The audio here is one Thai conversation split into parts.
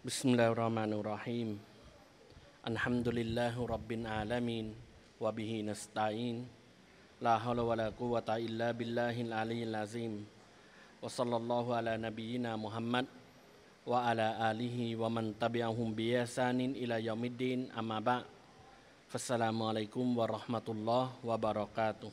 بسم الله الرحمن الرحيم الحمد لله رب العالمين وبه نستعين لا حول ولا قوة إلا بالله العلي العظيم وصلى الله على نبينا محمد وعلى آله ومن تبعهم بإحسان إلى يوم الدين أما بعد فالسلام عليكم ورحمة الله وبركاته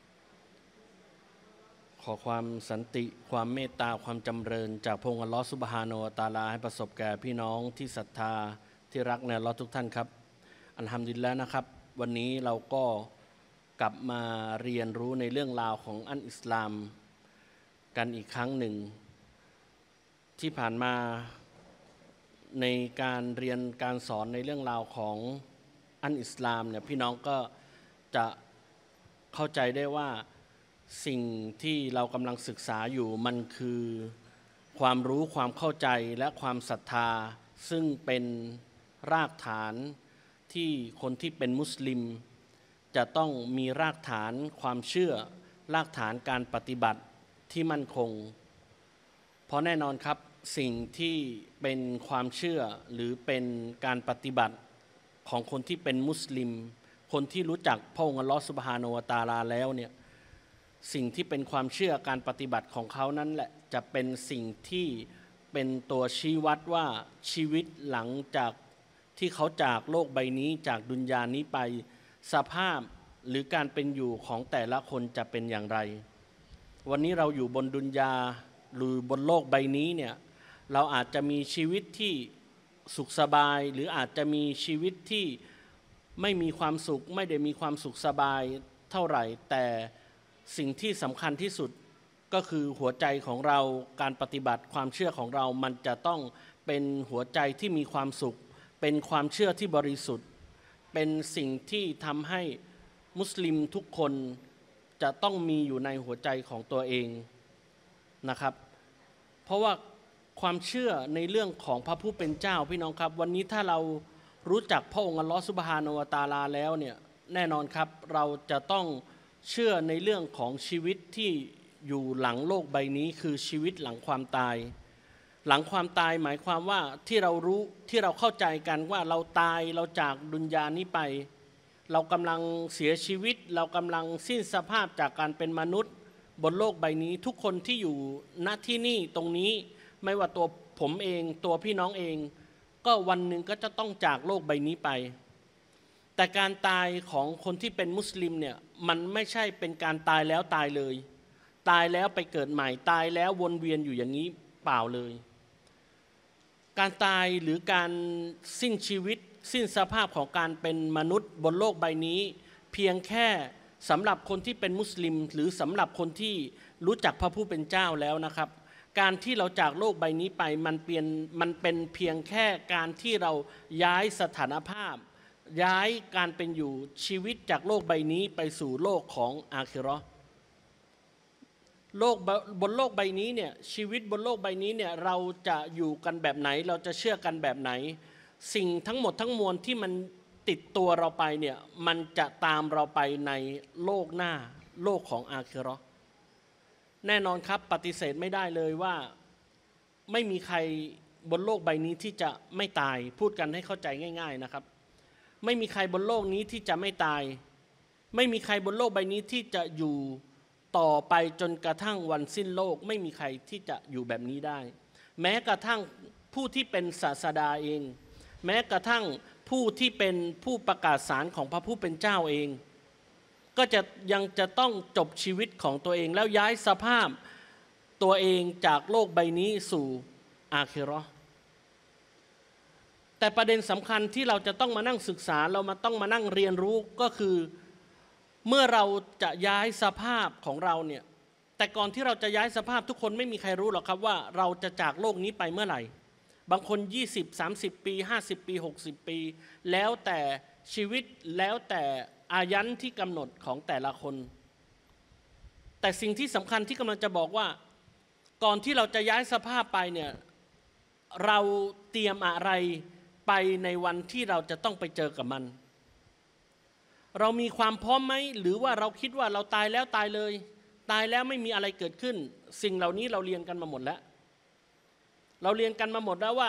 ขอความสันติความเมตตาความจำเริญจากพระองค์อัลเลาะห์ซุบฮานะฮูวะตะอาลาให้ประสบแก่พี่น้องที่ศรัทธาที่รักในอัลเลาะห์ทุกท่านครับอัลฮัมดุลิลละห์นะครับวันนี้เราก็กลับมาเรียนรู้ในเรื่องราวของอันอิสลามกันอีกครั้งหนึ่งที่ผ่านมาในการเรียนการสอนในเรื่องราวของอันอิสลามเนี่ยพี่น้องก็จะเข้าใจได้ว่าสิ่งที่เรากำลังศึกษาอยู่มันคือความรู้ความเข้าใจและความศรัทธาซึ่งเป็นรากฐานที่คนที่เป็นมุสลิมจะต้องมีรากฐานความเชื่อรากฐานการปฏิบัติที่มั่นคงเพราะแน่นอนครับสิ่งที่เป็นความเชื่อหรือเป็นการปฏิบัติของคนที่เป็นมุสลิมคนที่รู้จักพระองค์อัลเลาะห์ซุบฮานะฮูวะตะอาลาแล้วเนี่ยสิ่งที่เป็นความเชื่อการปฏิบัติของเขานั้นแหละจะเป็นสิ่งที่เป็นตัวชี้วัดว่าชีวิตหลังจากที่เขาจากโลกใบนี้จากดุนยานี้ไปสภาพหรือการเป็นอยู่ของแต่ละคนจะเป็นอย่างไรวันนี้เราอยู่บนดุนยาหรือบนโลกใบนี้เนี่ยเราอาจจะมีชีวิตที่สุขสบายหรืออาจจะมีชีวิตที่ไม่มีความสุขไม่ได้มีความสุขสบายเท่าไหร่แต่สิ่งที่สำคัญที่สุดก็คือหัวใจของเราการปฏิบัติความเชื่อของเรามันจะต้องเป็นหัวใจที่มีความสุขเป็นความเชื่อที่บริสุทธิ์เป็นสิ่งที่ทำให้มุสลิมทุกคนจะต้องมีอยู่ในหัวใจของตัวเองนะครับเพราะว่าความเชื่อในเรื่องของพระผู้เป็นเจ้าพี่น้องครับวันนี้ถ้าเรารู้จักพระองค์อัลเลาะห์ซุบฮานะฮูวะตะอาลาแล้วเนี่ยแน่นอนครับเราจะต้องเชื่อในเรื่องของชีวิตที่อยู่หลังโลกใบนี้คือชีวิตหลังความตายหลังความตายหมายความว่าที่เรารู้ที่เราเข้าใจกันว่าเราตายเราจากดุนยานี้ไปเรากำลังเสียชีวิตเรากำลังสิ้นสภาพจากการเป็นมนุษย์บนโลกใบนี้ทุกคนที่อยู่ณที่นี่ตรงนี้ไม่ว่าตัวผมเองตัวพี่น้องเองก็วันหนึ่งก็จะต้องจากโลกใบนี้ไปแต่การตายของคนที่เป็นมุสลิมเนี่ยมันไม่ใช่เป็นการตายแล้วตายเลยตายแล้วไปเกิดใหม่ตายแล้ววนเวียนอยู่อย่างนี้เปล่าเลยการตายหรือการสิ้นชีวิตสิ้นสภาพของการเป็นมนุษย์บนโลกใบนี้เพียงแค่สำหรับคนที่เป็นมุสลิมหรือสำหรับคนที่รู้จักพระผู้เป็นเจ้าแล้วนะครับการที่เราจากโลกใบนี้ไปมันเป็นเพียงแค่การที่เราย้ายสถานภาพย้ายการเป็นอยู่ชีวิตจากโลกใบนี้ไปสู่โลกของอาคิเราะห์โลกบนโลกใบนี้เนี่ยชีวิตบนโลกใบนี้เนี่ยเราจะอยู่กันแบบไหนเราจะเชื่อกันแบบไหนสิ่งทั้งหมดทั้งมวลที่มันติดตัวเราไปเนี่ยมันจะตามเราไปในโลกหน้าโลกของอาคิเราะห์แน่นอนครับปฏิเสธไม่ได้เลยว่าไม่มีใครบนโลกใบนี้ที่จะไม่ตายพูดกันให้เข้าใจง่ายๆนะครับไม่มีใครบนโลกนี้ที่จะไม่ตายไม่มีใครบนโลกใบนี้ที่จะอยู่ต่อไปจนกระทั่งวันสิ้นโลกไม่มีใครที่จะอยู่แบบนี้ได้แม้กระทั่งผู้ที่เป็นศาสดาเองแม้กระทั่งผู้ที่เป็นผู้ประกาศสารของพระผู้เป็นเจ้าเองก็ยังจะต้องจบชีวิตของตัวเองแล้วย้ายสภาพตัวเองจากโลกใบนี้สู่อาคิเราะห์แต่ประเด็นสำคัญที่เราจะต้องมานั่งศึกษาเราต้องมานั่งเรียนรู้ก็คือเมื่อเราจะย้ายสภาพของเราเนี่ยแต่ก่อนที่เราจะย้ายสภาพทุกคนไม่มีใครรู้หรอกครับว่าเราจะจากโลกนี้ไปเมื่อไหร่บางคน20-30 ปี50 ปี60 ปีแล้วแต่ชีวิตแล้วแต่อายันที่กำหนดของแต่ละคนแต่สิ่งที่สำคัญที่กำลังจะบอกว่าก่อนที่เราจะย้ายสภาพไปเนี่ยเราเตรียมอะไรไปในวันที่เราจะต้องไปเจอกับมันเรามีความพร้อมไหมหรือว่าเราคิดว่าเราตายแล้วตายเลยตายแล้วไม่มีอะไรเกิดขึ้นสิ่งเหล่านี้เราเรียนกันมาหมดแล้วเราเรียนกันมาหมดแล้วว่า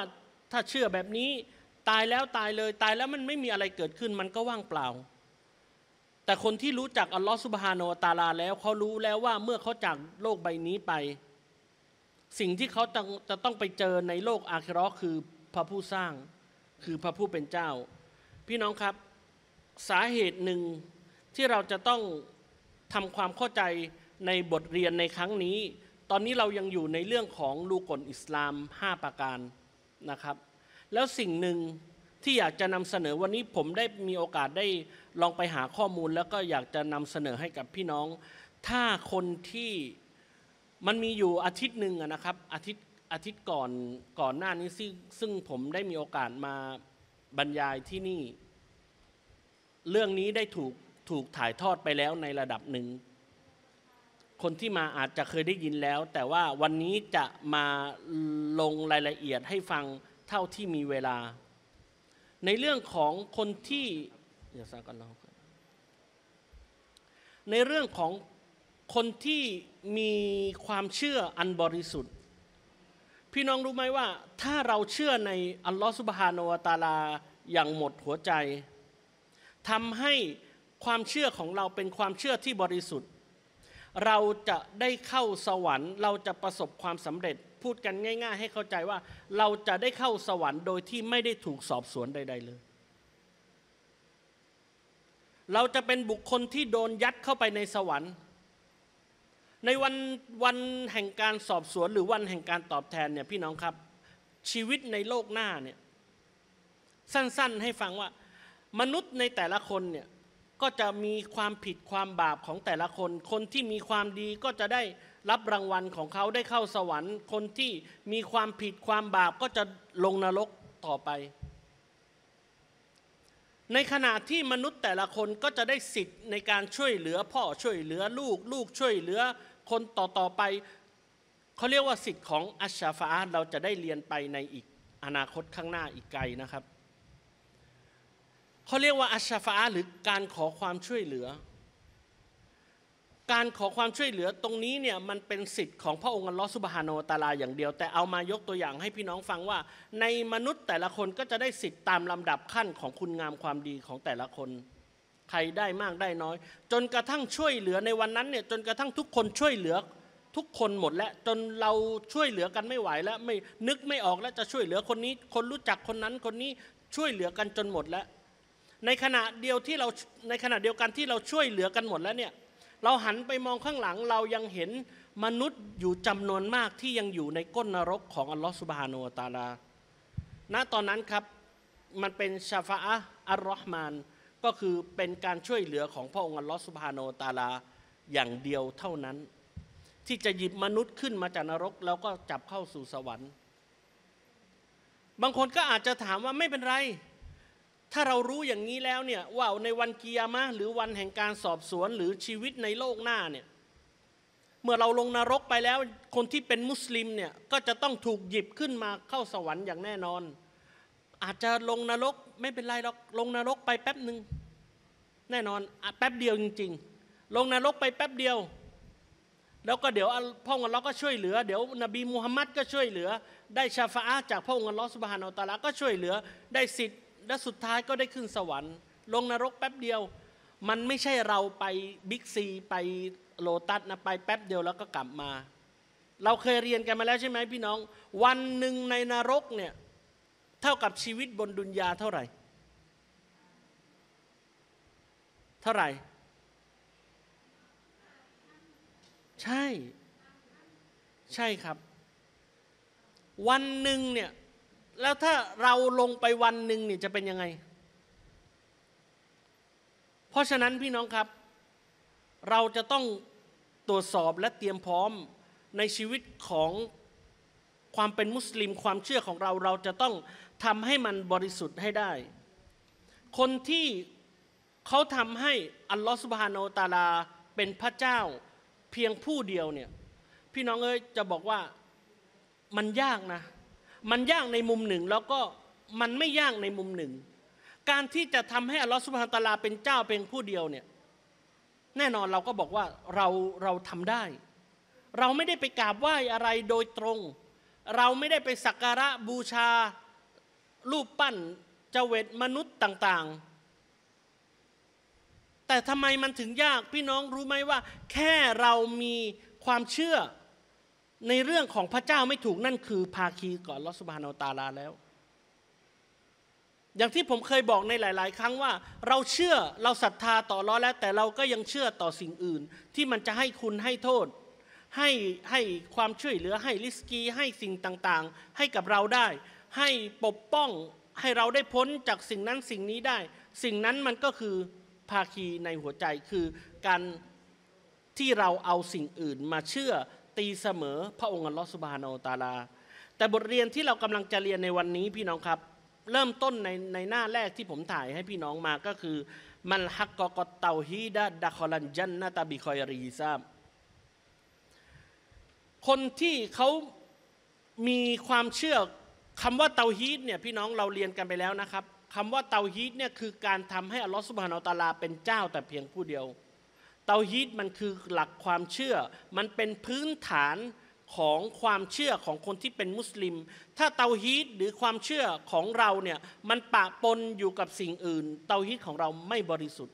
ถ้าเชื่อแบบนี้ตายแล้วตายเลยตายแล้วมันไม่มีอะไรเกิดขึ้นมันก็ว่างเปล่าแต่คนที่รู้จักอัลลอฮฺซุบฮานะฮูวะตะอาลาแล้วเขารู้แล้วว่าเมื่อเขาจากโลกใบนี้ไปสิ่งที่เขาจะต้องไปเจอในโลกอาคิเราะห์คือพระผู้สร้างคือพระผู้เป็นเจ้าพี่น้องครับสาเหตุหนึ่งที่เราจะต้องทำความเข้าใจในบทเรียนในครั้งนี้ตอนนี้เรายังอยู่ในเรื่องของรูกลอิสลาม5ประการนะครับแล้วสิ่งหนึ่งที่อยากจะนำเสนอวันนี้ผมได้มีโอกาสได้ลองไปหาข้อมูลแล้วก็อยากจะนำเสนอให้กับพี่น้องถ้าคนที่มันมีอยู่อาทิตย์หนึ่งนะครับอาทิตย์ก่อนหน้านี้ซึ่งผมได้มีโอกาสมาบรรยายที่นี่เรื่องนี้ได้ถูกถ่ายทอดไปแล้วในระดับหนึ่งคนที่มาอาจจะเคยได้ยินแล้วแต่ว่าวันนี้จะมาลงรายละเอียดให้ฟังเท่าที่มีเวลาในเรื่องของคนที่อย่าซากันเราในเรื่องของคนที่มีความเชื่ออันบริสุทธิ์พี่น้องรู้ไหมว่าถ้าเราเชื่อในอัลลอฮฺซุบฮานะฮูวะตะอาลาอย่างหมดหัวใจทำให้ความเชื่อของเราเป็นความเชื่อที่บริสุทธิ์เราจะได้เข้าสวรรค์เราจะประสบความสำเร็จพูดกันง่ายๆให้เข้าใจว่าเราจะได้เข้าสวรรค์โดยที่ไม่ได้ถูกสอบสวนใดๆเลยเราจะเป็นบุคคลที่โดนยัดเข้าไปในสวรรค์ในวันแห่งการสอบสวนหรือวันแห่งการตอบแทนเนี่ยพี่น้องครับชีวิตในโลกหน้าเนี่ยสั้นๆให้ฟังว่ามนุษย์ในแต่ละคนเนี่ยก็จะมีความผิดความบาปของแต่ละคนคนที่มีความดีก็จะได้รับรางวัลของเขาได้เข้าสวรรค์คนที่มีความผิดความบาปก็จะลงนรกต่อไปในขณะที่มนุษย์แต่ละคนก็จะได้สิทธิ์ในการช่วยเหลือพ่อช่วยเหลือลูกช่วยเหลือคนต่อไปเขาเรียกว่าสิทธิ์ของอัชชาฟาอะห์เราจะได้เรียนไปในอีกอนาคตข้างหน้าอีกไกลนะครับเขาเรียกว่าอัชชาฟาอะห์หรือการขอความช่วยเหลือการขอความช่วยเหลือตรงนี้เนี่ยมันเป็นสิทธิ์ของพระองค์อัลลอฮฺซุบฮานะฮูวะตะอาลาอย่างเดียวแต่เอามายกตัวอย่างให้พี่น้องฟังว่าในมนุษย์แต่ละคนก็จะได้สิทธิ์ตามลำดับขั้นของคุณงามความดีของแต่ละคนใครได้มากได้น้อยจนกระทั่งช่วยเหลือในวันนั้นเนี่ยจนกระทั่งทุกคนช่วยเหลือทุกคนหมดแล้วจนเราช่วยเหลือกันไม่ไหวแล้วไม่นึกไม่ออกแล้วจะช่วยเหลือคนนี้คนรู้จักคนนั้นคนนี้ช่วยเหลือกันจนหมดแล้วในขณะเดียวกันที่เราช่วยเหลือกันหมดแล้วเนี่ยเราหันไปมองข้างหลังเรายังเห็นมนุษย์อยู่จำนวนมากที่ยังอยู่ในก้นนรกของอัลลอฮฺซุบฮานะฮูวะตะอาลาณตอนนั้นครับมันเป็นชาฟาอะห์อัลรอห์มานก็คือเป็นการช่วยเหลือของพระองค์อัลลอฮฺซุบฮานะฮูวะตะอาลาอย่างเดียวเท่านั้นที่จะหยิบมนุษย์ขึ้นมาจากนรกแล้วก็จับเข้าสู่สวรรค์บางคนก็อาจจะถามว่าไม่เป็นไรถ้าเรารู้อย่างนี้แล้วเนี่ยว่าในวันกิยามะห์หรือวันแห่งการสอบสวนหรือชีวิตในโลกหน้าเนี่ยเมื่อเราลงนรกไปแล้วคนที่เป็นมุสลิมเนี่ยก็จะต้องถูกหยิบขึ้นมาเข้าสวรรค์อย่างแน่นอนอาจจะลงนรกไม่เป็นไรหรอกลงนรกไปแป๊บหนึ่งแน่นอนแป๊บเดียวจริงๆลงนรกไปแป๊บเดียวแล้วก็เดี๋ยวพระองค์อัลลอฮ์ก็ช่วยเหลือเดี๋ยวนบีมุฮัมมัดก็ช่วยเหลือได้ชาฟาอะห์จากพระองค์อัลลอฮ์ซุบฮานะฮูวะตะอาลาก็ช่วยเหลือได้สิทธิ์และสุดท้ายก็ได้ขึ้นสวรรค์ลงนรกแป๊บเดียวมันไม่ใช่เราไปบิ๊กซีไปโลตัสนะไปแป๊บเดียวแล้วก็กลับมาเราเคยเรียนกันมาแล้วใช่ไหมพี่น้องวันหนึ่งในนรกเนี่ยเท่ากับชีวิตบนดุนยาเท่าไหร่ใช่ครับวันหนึ่งเนี่ยแล้วถ้าเราลงไปวันหนึ่งเนี่ยจะเป็นยังไงเพราะฉะนั้นพี่น้องครับเราจะต้องตรวจสอบและเตรียมพร้อมในชีวิตของความเป็นมุสลิมความเชื่อของเราจะต้องทำให้มันบริสุทธิ์ให้ได้คนที่เขาทำให้อัลลอฮฺซุบฮานะฮูวะตะอาลาเป็นพระเจ้าเพียงผู้เดียวเนี่ยพี่น้องจะบอกว่ามันยากนะมันยากในมุมหนึ่งแล้วก็มันไม่ยากในมุมหนึ่งการที่จะทำให้อัลลอฮฺซุบฮานะฮูวะตะอาลาเป็นเจ้าเพียงผู้เดียวเนี่ยแน่นอนเราก็บอกว่าเราทำได้เราไม่ได้ไปกราบไหว้อะไรโดยตรงเราไม่ได้ไปสักการะบูชารูปปั้นจเวตมนุษย์ต่างๆแต่ทำไมมันถึงยากพี่น้องรู้ไหมว่าแค่เรามีความเชื่อในเรื่องของพระเจ้าไม่ถูกนั่นคือภาคีกับอัลเลาะห์ซุบฮานะฮูวะตะอาลาแล้วอย่างที่ผมเคยบอกในหลายๆครั้งว่าเราเชื่อเราศรัทธาต่ออัลเลาะห์แล้วแต่เราก็ยังเชื่อต่อสิ่งอื่นที่มันจะให้คุณให้โทษให้ความช่วยเหลือให้ริสกีให้สิ่งต่างๆให้กับเราได้ให้ปกป้องให้เราได้พ้นจากสิ่งนั้นสิ่งนี้ได้สิ่งนั้นมันก็คือภาคีในหัวใจคือการที่เราเอาสิ่งอื่นมาเชื่อตีเสมอพระองค์อัลลอฮฺซุบฮานะฮูวะตะอาลาแต่บทเรียนที่เรากำลังจะเรียนในวันนี้พี่น้องครับเริ่มต้นในหน้าแรกที่ผมถ่ายให้พี่น้องมาก็คือมันฮักกอตเตาฮีดะดะคอลันจันนะตะบิคอยริฮิซาบคนที่เขามีความเชื่อคำว่าเตาฮีดเนี่ยพี่น้องเราเรียนกันไปแล้วนะครับคำว่าเตาฮีดเนี่ยคือการทำให้อัลลอฮฺซุบฮานะฮูวะตะอาลาเป็นเจ้าแต่เพียงผู้เดียวเตาฮีดมันคือหลักความเชื่อมันเป็นพื้นฐานของความเชื่อของคนที่เป็นมุสลิมถ้าเตาฮีดหรือความเชื่อของเราเนี่ยมันปะปนอยู่กับสิ่งอื่นเตาฮีดของเราไม่บริสุทธิ์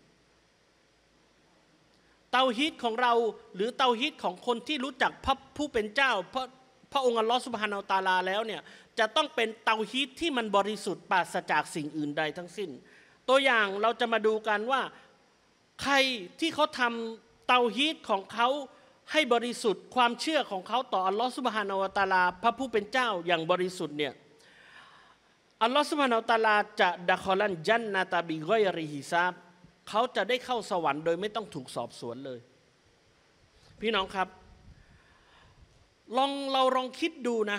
เตาฮีดของเราหรือเตาฮีดของคนที่รู้จักพระผู้เป็นเจ้าพระองค์อัลลอฮฺซุบฮานะฮูวะตะอาลาแล้วเนี่ยจะต้องเป็นเตาฮีดที่มันบริสุทธิ์ปราศจากสิ่งอื่นใดทั้งสิ้นตัวอย่างเราจะมาดูกันว่าใครที่เขาทำเตาฮีดของเขาให้บริสุทธิ์ความเชื่อของเขาต่ออัลลอฮฺซุบฮานะฮูวะตะอาลาพระผู้เป็นเจ้าอย่างบริสุทธิ์เนี่ยอัลลอฮฺซุบฮานะฮูวะตะอาลาจะดะคอลันจันนะตะบิกอยริฮิซาบเขาจะได้เข้าสวรรค์โดยไม่ต้องถูกสอบสวนเลยพี่น้องครับเราลองคิดดูนะ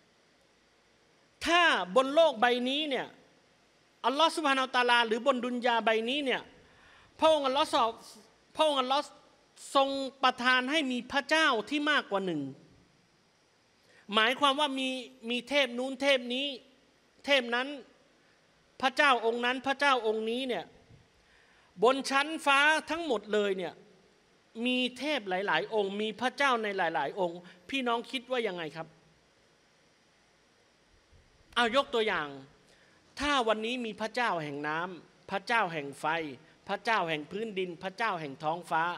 ถ้าบนโลกใบนี้เนี่ยอัลลอฮฺซุบฮานะฮูวะตะอาลาหรือบนดุนยาใบนี้เนี่ยพระองค์อัลลอฮฺทรงประทานให้มีพระเจ้าที่มากกว่าหนึ่งหมายความว่ามีเทพนู้นเทพนี้เทพนั้นพระเจ้าองค์นั้นพระเจ้าองค์นี้เนี่ยบนชั้นฟ้าทั้งหมดเลยเนี่ยมีเทพหลายๆองค์มีพระเจ้าในหลายๆองค์พี่น้องคิดว่ายังไงครับเอายกตัวอย่างถ้าวันนี้มีพระเจ้าแห่งน้ำพระเจ้าแห่งไฟพระเจ้าแห่งพื้นดินพระเจ้าแห่งท้องฟ้า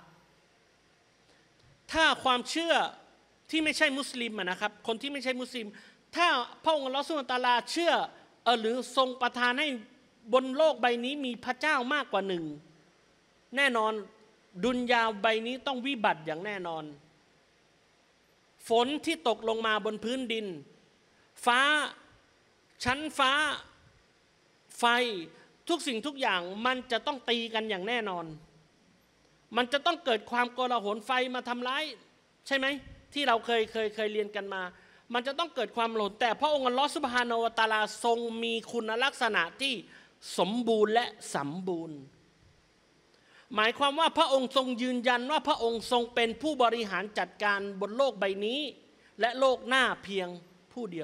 ถ้าความเชื่อที่ไม่ใช่มุสลิมนะครับคนที่ไม่ใช่มุสลิมถ้าพระองค์อัลลอฮฺซุบฮานะฮูวะตะอาลาเชื่อหรือทรงประทานให้บนโลกใบนี้มีพระเจ้ามากกว่าหนึ่งแน่นอนดุนยาใบนี้ต้องวิบัติอย่างแน่นอนฝนที่ตกลงมาบนพื้นดินฟ้าชั้นฟ้าไฟทุกสิ่งทุกอย่างมันจะต้องตีกันอย่างแน่นอนมันจะต้องเกิดความโกลาหลไฟมาทำร้ายใช่ไหมที่เราเคยเรียนกันมามันจะต้องเกิดความหลนแต่พระองค์อัลลอฮฺซุบฮานะฮูวะตะอาลาทรงมีคุณลักษณะที่สมบูรณ์และสมบูรณ์หมายความว่าพระองค์ทรงยืนยันว่าพระองค์ทรงเป็นผู้บริหารจัดการบนโลกใบนี้และโลกหน้าเพียงผู้เดียว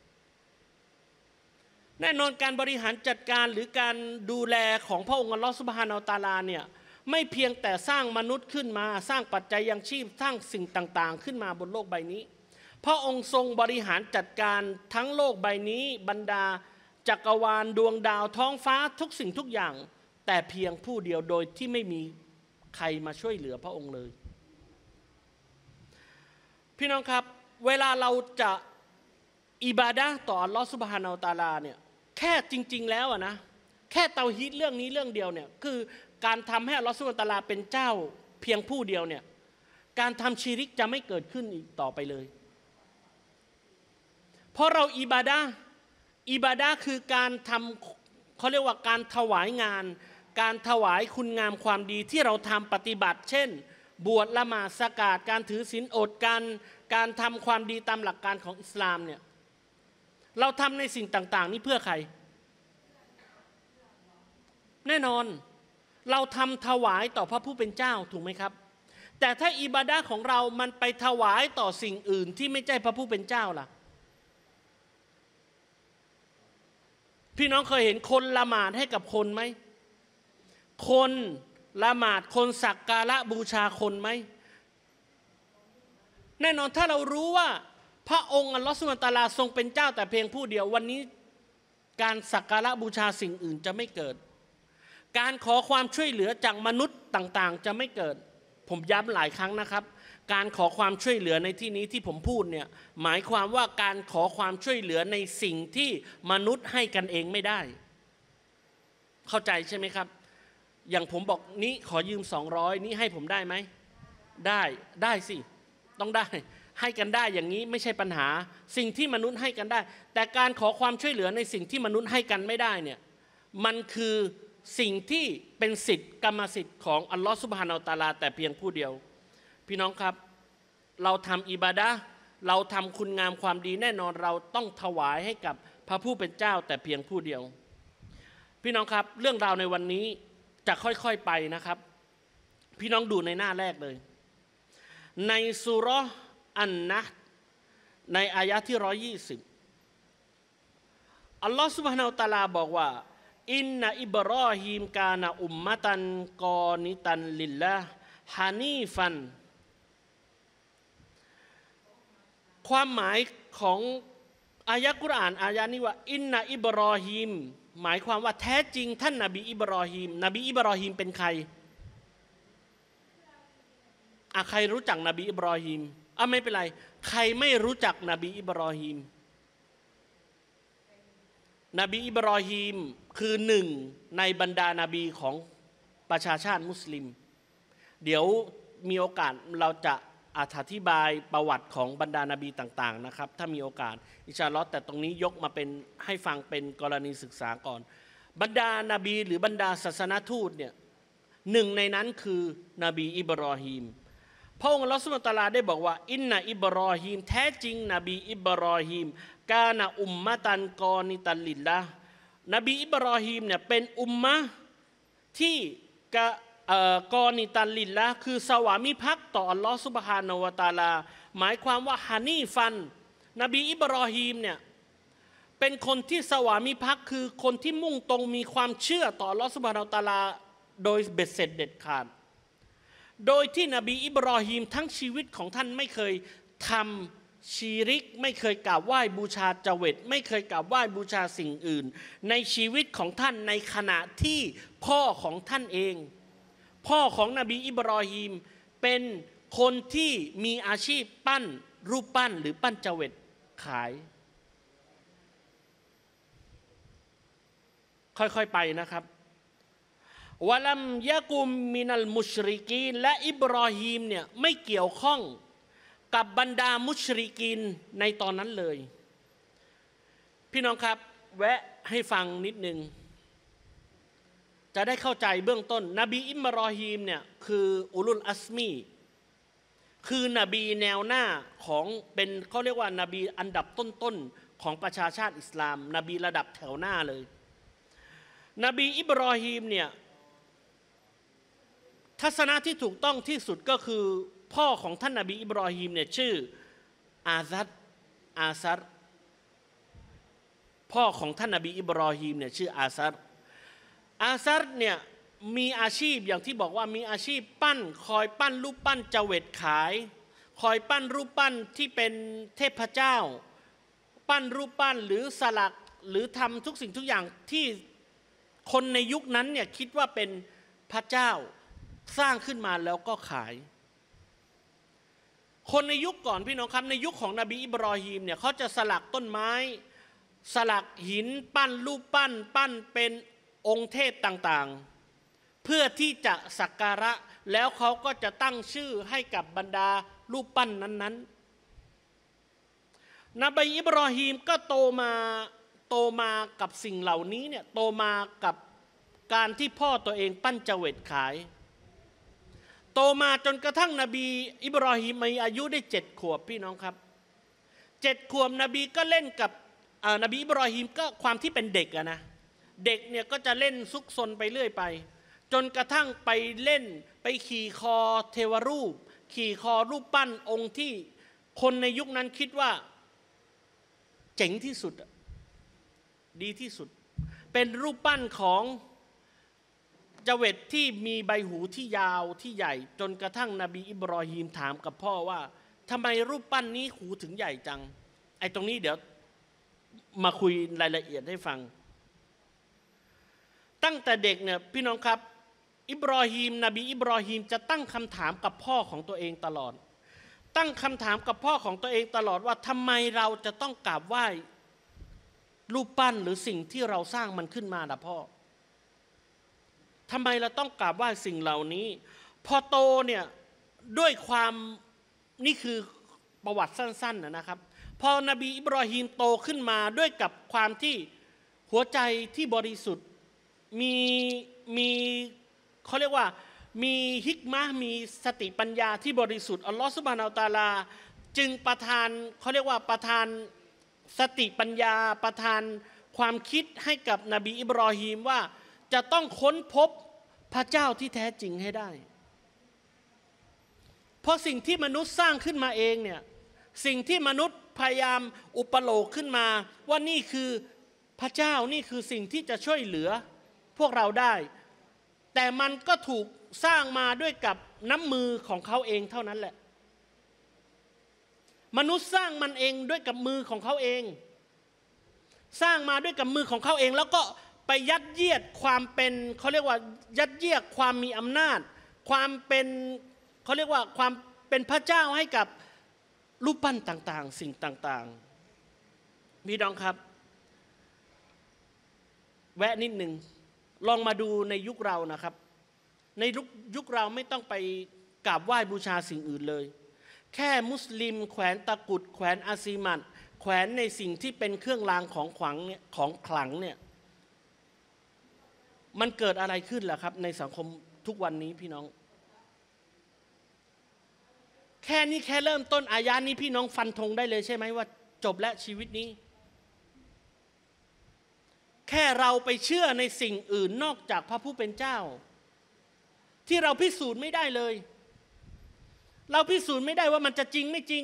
แน่นอนการบริหารจัดการหรือการดูแลของพระองค์อัลลอฮฺซุบฮานะฮูวะตะอาลาเนี่ยไม่เพียงแต่สร้างมนุษย์ขึ้นมาสร้างปัจจัยยังชีพสร้างสิ่งต่างๆขึ้นมาบนโลกใบนี้พระองค์ทรงบริหารจัดการทั้งโลกใบนี้บรรดาจักรวาลดวงดาวท้องฟ้าทุกสิ่งทุกอย่างแต่เพียงผู้เดียวโดยที่ไม่มีใครมาช่วยเหลือพระองค์เลยพี่น้องครับเวลาเราจะอิบาดะห์ต่ออัลลอฮฺซุบฮานะฮูวะตะอาลาเนี่ยแค่จริงๆแล้วนะแค่เตาฮีดเรื่องนี้เรื่องเดียวเนี่ยคือการทำให้อัลลอฮฺซุบฮานะฮูวะตะอาลาเป็นเจ้าเพียงผู้เดียวเนี่ยการทำชิริกจะไม่เกิดขึ้นอีกต่อไปเลยเพราะเราอิบาดะห์คือการทำเขาเรียกว่าการถวายงานการถวายคุณงามความดีที่เราทำปฏิบัติเช่นบวชละหมาดสกาดการถือศีลอดการทำความดีตามหลักการของอิสลามเนี่ยเราทำในสิ่งต่างๆนี้เพื่อใครแน่นอนเราทำถวายต่อพระผู้เป็นเจ้าถูกไหมครับแต่ถ้าอิบาดะห์ของเรามันไปถวายต่อสิ่งอื่นที่ไม่ใช่พระผู้เป็นเจ้าล่ะพี่น้องเคยเห็นคนละหมาดให้กับคนไหมคนละหมาดคนสักการะบูชาคนไหมแน่นอนถ้าเรารู้ว่าพระองค์อัลลอฮฺซุบฮานะฮูวะตะอาลาทรงเป็นเจ้าแต่เพียงผู้เดียววันนี้การสักการะบูชาสิ่งอื่นจะไม่เกิดการขอความช่วยเหลือจากมนุษย์ต่างๆจะไม่เกิดผมย้ำหลายครั้งนะครับการขอความช่วยเหลือในที่นี้ที่ผมพูดเนี่ยหมายความว่าการขอความช่วยเหลือในสิ่งที่มนุษย์ให้กันเองไม่ได้เข้าใจใช่ไหมครับอย่างผมบอกนี้ขอยืม200นี้ให้ผมได้ไหมได้สิต้องได้ให้กันได้อย่างนี้ไม่ใช่ปัญหาสิ่งที่มนุษย์ให้กันได้แต่การขอความช่วยเหลือในสิ่งที่มนุษย์ให้กันไม่ได้เนี่ยมันคือสิ่งที่เป็นสิทธิ์กรรมสิทธิ์ของอัลลอฮฺซุบฮานะฮูวะตะอาลาแต่เพียงผู้เดียวพี่น้องครับเราทำอิบาดะห์เราทำคุณงามความดีแน่นอนเราต้องถวายให้กับพระผู้เป็นเจ้าแต่เพียงผู้เดียวพี่น้องครับเรื่องราวในวันนี้จะค่อยๆไปนะครับพี่น้องดูในหน้าแรกเลยในซูเราะห์อันนะห์ในอายะที่120อัลลอฮฺซุบฮานะฮูวะตะอาลาบอกว่าอินนะอิบรอฮีมกานะอุมมะตันกอนิตันลิลลาห์ฮานีฟันความหมายของอายะกุรอานอายะนี้ว่าอินนะอิบรอฮีมหมายความว่าแท้จริงท่านนบีอิบรอฮีมนบีอิบรอฮีมเป็นใครใครรู้จักนบีอิบรอฮีมไม่เป็นไรใครไม่รู้จักนบีอิบรอฮีมนบีอิบรอฮีมคือหนึ่งในบรรดานาบีของประชาชาติมุสลิมเดี๋ยวมีโอกาสเราจะอธิบายประวัติของบรรดานาบีต่างๆนะครับถ้ามีโอกาสอินชาอัลลอฮ์แต่ตรงนี้ยกมาเป็นให้ฟังเป็นกรณีศึกษาก่อนบรรดานาบีหรือบรรดาศาสนทูตเนี่ยหนึ่งในนั้นคือนบีอิบรอฮีมพระองค์อัลลอฮฺซุบฮานะฮูวะตะอาลาได้บอกว่าอินนะอิบรอฮีมแท้จริงนบีอิบรอฮีมกานะอุมมะตันกอนิตันลิลละนบีอิบรอฮีมเนี่ยเป็นอุมมะที่กอนิตันลิลละคือสวามิภักดิ์ต่ออัลลอฮฺซุบฮานะฮูวะตะอาลาหมายความว่าฮานีฟันนบีอิบรอฮีมเนี่ยเป็นคนที่สวามิภักดิ์คือคนที่มุ่งตรงมีความเชื่อต่ออัลลอฮฺซุบฮานะฮูวะตะอาลาโดยเบ็ดเสร็จเด็ดขาดโดยที่นบีอิบรอฮีมทั้งชีวิตของท่านไม่เคยทำชีริกไม่เคยกราบไหว้บูชาเจวิตไม่เคยกราบไหว้บูชาสิ่งอื่นในชีวิตของท่านในขณะที่พ่อของท่านเองพ่อของนบีอิบรอฮีมเป็นคนที่มีอาชีพปั้นรูปปั้นหรือปั้นเจวิตขายค่อยๆไปนะครับวะลัมยะกุมมินัลมุชริกีนและอิบรอฮีมเนี่ยไม่เกี่ยวข้องกับบรรดามุชริกีนในตอนนั้นเลยพี่น้องครับแวะให้ฟังนิดนึงจะได้เข้าใจเบื้องต้นนบีอิบรอฮีมเนี่ยคืออุลุลอัสมีคือนบีแนวหน้าของเป็นเขาเรียกว่านบีอันดับต้นๆของประชาชาติอิสลามนบีระดับแถวหน้าเลยนบีอิบรอฮีมเนี่ยทัศนะที่ถูกต้องที่สุดก็คือพ่อของท่านนบีอิบรอฮีมเนี่ยชื่ออาซัรพ่อของท่านนบีอิบรอฮีมเนี่ยชื่ออาซัรเนี่ยมีอาชีพอย่างที่บอกว่ามีอาชีพคอยปั้นรูปปั้นเจวิตขายคอยปั้นรูปปั้นที่เป็นเทพเจ้าปั้นรูปปั้นหรือสลักหรือทำทุกสิ่งทุกอย่างที่คนในยุคนั้นเนี่ยคิดว่าเป็นพระเจ้าสร้างขึ้นมาแล้วก็ขายคนในยุคก่อนพี่น้องครับในยุคของนบีอิบรอฮีมเนี่ยเขาจะสลักต้นไม้สลักหินปั้นรูปปั้นเป็นองค์เทพต่างๆเพื่อที่จะสักการะแล้วเขาก็จะตั้งชื่อให้กับบรรดารูปปั้นนั้นๆนบีอิบรอฮีมก็โตมากับสิ่งเหล่านี้เนี่ยโตมากับการที่พ่อตัวเองปั้นเจวิตขายโตมาจนกระทั่งนบีอิบรอฮีมมีอายุได้7 ขวบพี่น้องครับ7 ขวบนบีก็เล่นกับนบีอิบรอฮีมก็ความที่เป็นเด็กนะเด็กเนี่ยก็จะเล่นซุกซนไปเรื่อยไปจนกระทั่งไปเล่นไปขี่คอเทวรูปขี่คอรูปปั้นองค์ที่คนในยุคนั้นคิดว่าเจ๋งที่สุดดีที่สุดเป็นรูปปั้นของเจวิตที่มีใบหูที่ยาวที่ใหญ่จนกระทั่งนบีอิบรอฮีมถามกับพ่อว่าทำไมรูปปั้นนี้หูถึงใหญ่จังไอ้ตรงนี้เดี๋ยวมาคุยรายละเอียดให้ฟังตั้งแต่เด็กเนี่ยพี่น้องครับนบีอิบรอฮีมจะตั้งคำถามกับพ่อของตัวเองตลอดตั้งคำถามกับพ่อของตัวเองตลอดว่าทำไมเราจะต้องกราบไหว้รูปปั้นหรือสิ่งที่เราสร้างมันขึ้นมาล่ะพ่อทำไมเราต้องกราบไหว้สิ่งเหล่านี้พอโตเนี่ยด้วยความนี่คือประวัติสั้นๆนะครับพอนบีอิบรอฮีมโตขึ้นมาด้วยกับความที่หัวใจที่บริสุทธิ์มีเขาเรียกว่ามีฮิกมะห์มีสติปัญญาที่บริสุทธิ์อัลลอฮฺซุบฮานะฮูวะตะอาลาจึงประทานเขาเรียกว่าประทานสติปัญญาประทานความคิดให้กับนบีอิบรอฮีมว่าจะต้องค้นพบพระเจ้าที่แท้จริงให้ได้เพราะสิ่งที่มนุษย์สร้างขึ้นมาเองเนี่ยสิ่งที่มนุษย์พยายามอุปโลกขึ้นมาว่านี่คือพระเจ้านี่คือสิ่งที่จะช่วยเหลือพวกเราได้แต่มันก็ถูกสร้างมาด้วยกับน้ำมือของเขาเองเท่านั้นแหละมนุษย์สร้างมันเองด้วยกับมือของเขาเองสร้างมาด้วยกับมือของเขาเองแล้วก็ไปยัดเยียดความเป็นเขาเรียกว่ายัดเยียดความมีอำนาจความเป็นเขาเรียกว่าความเป็นพระเจ้าให้กับรูปปั้นต่างๆสิ่งต่างๆพี่น้องครับแวะนิดหนึ่งลองมาดูในยุคเรานะครับในยุคเราไม่ต้องไปกราบไหว้บูชาสิ่งอื่นเลยแค่มุสลิมแขวนตะกุดแขวนอาซีมัดแขวนในสิ่งที่เป็นเครื่องรางของขลังเนี่ยมันเกิดอะไรขึ้นล่ะครับในสังคมทุกวันนี้พี่น้องแค่นี้แค่เริ่มต้นอายะนี้พี่น้องฟันธงได้เลยใช่ไหมว่าจบและชีวิตนี้แค่เราไปเชื่อในสิ่งอื่นนอกจากพระผู้เป็นเจ้าที่เราพิสูจน์ไม่ได้เลยเราพิสูจน์ไม่ได้ว่ามันจะจริงไม่จริง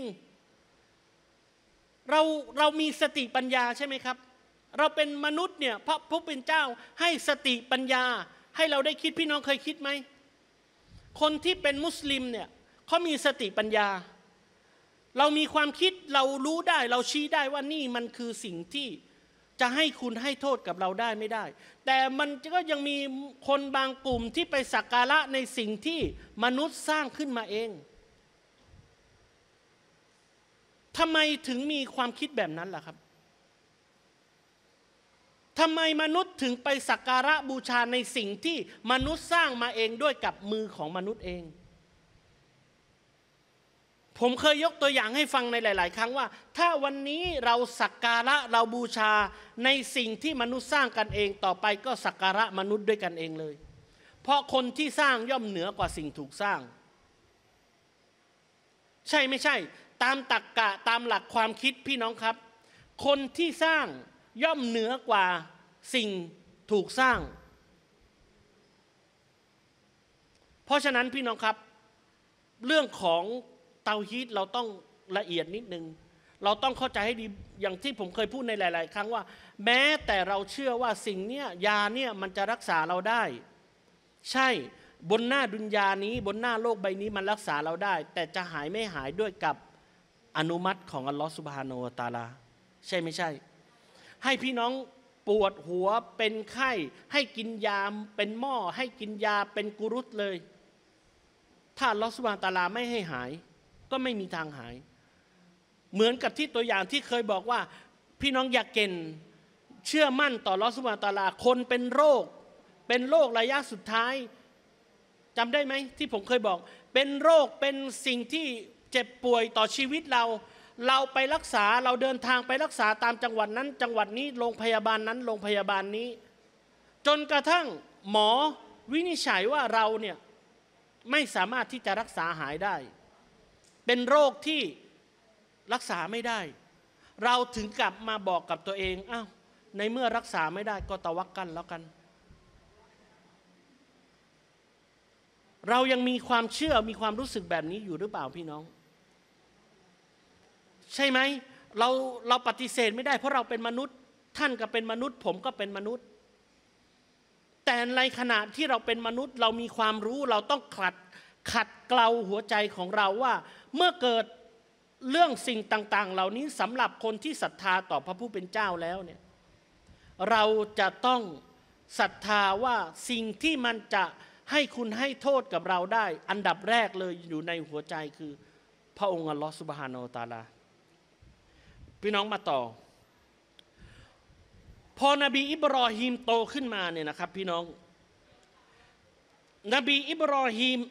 เรามีสติปัญญาใช่ไหมครับเราเป็นมนุษย์เนี่ยพระผู้เป็นเจ้าให้สติปัญญาให้เราได้คิดพี่น้องเคยคิดไหมคนที่เป็นมุสลิมเนี่ยเขามีสติปัญญาเรามีความคิดเรารู้ได้เราชี้ได้ว่านี่มันคือสิ่งที่จะให้คุณให้โทษกับเราได้ไม่ได้แต่มันก็ยังมีคนบางกลุ่มที่ไปสักการะในสิ่งที่มนุษย์สร้างขึ้นมาเองทำไมถึงมีความคิดแบบนั้นล่ะครับทำไมมนุษย์ถึงไปสักการะบูชาในสิ่งที่มนุษย์สร้างมาเองด้วยกับมือของมนุษย์เองผมเคยยกตัวอย่างให้ฟังในหลายๆครั้งว่าถ้าวันนี้เราสักการะเราบูชาในสิ่งที่มนุษย์สร้างกันเองต่อไปก็สักการะมนุษย์ด้วยกันเองเลยเพราะคนที่สร้างย่อมเหนือกว่าสิ่งถูกสร้างใช่ไม่ใช่ตามตรรกะตามหลักความคิดพี่น้องครับคนที่สร้างย่อมเหนือกว่าสิ่งถูกสร้างเพราะฉะนั้นพี่น้องครับเรื่องของเตาฮีดเราต้องละเอียดนิดนึงเราต้องเข้าใจให้ดีอย่างที่ผมเคยพูดในหลายๆครั้งว่าแม้แต่เราเชื่อว่าสิ่งเนี้ยยาเนี่ยมันจะรักษาเราได้ใช่บนหน้าดุนยานี้บนหน้าโลกใบนี้มันรักษาเราได้แต่จะหายไม่หายด้วยกับอนุมัติของอัลลอฮฺซุบฮานะฮูวะตะอาลาใช่ไม่ใช่ให้พี่น้องปวดหัวเป็นไข้ให้กินยาเป็นหม้อให้กินยาเป็นกุรุตเลยถ้าอัลลอฮฺซุบฮานะฮูวะตะอาลาไม่ให้หายก็ไม่มีทางหายเหมือนกับที่ตัวอย่างที่เคยบอกว่าพี่น้องอย่าเก่งเชื่อมั่นต่ออัลเลาะห์ซุบฮานะฮูวะตะอาลาคนเป็นโรคระยะสุดท้ายจำได้ไหมที่ผมเคยบอกเป็นโรคเป็นสิ่งที่เจ็บป่วยต่อชีวิตเราไปรักษาเราเดินทางไปรักษาตามจังหวัดนั้นจังหวัดนี้โรงพยาบาลนั้นโรงพยาบาลนี้จนกระทั่งหมอวินิจฉัยว่าเราเนี่ยไม่สามารถที่จะรักษาหายได้เป็นโรคที่รักษาไม่ได้เราถึงกลับมาบอกกับตัวเองอ้าวในเมื่อรักษาไม่ได้ก็ตะวักกันแล้วกันเรายังมีความเชื่อมีความรู้สึกแบบนี้อยู่หรือเปล่าพี่น้องใช่ไหมเราปฏิเสธไม่ได้เพราะเราเป็นมนุษย์ท่านก็เป็นมนุษย์ผมก็เป็นมนุษย์แต่ในขณะที่เราเป็นมนุษย์เรามีความรู้เราต้องขัดเกลาหัวใจของเราว่าเมื่อเกิดเรื่องสิ่งต่างๆเหล่านี้สำหรับคนที่ศรัทธาต่อพระผู้เป็นเจ้าแล้วเนี่ยเราจะต้องศรัทธาว่าสิ่งที่มันจะให้คุณให้โทษกับเราได้อันดับแรกเลยอยู่ในหัวใจคือพระองค์อัลลอฮฺซุบฮานะฮูวะตะอาลาพี่น้องมาต่อพอนบีอิบรอฮีมโตขึ้นมาเนี่ยนะครับพี่น้องนบีอิบรอฮีม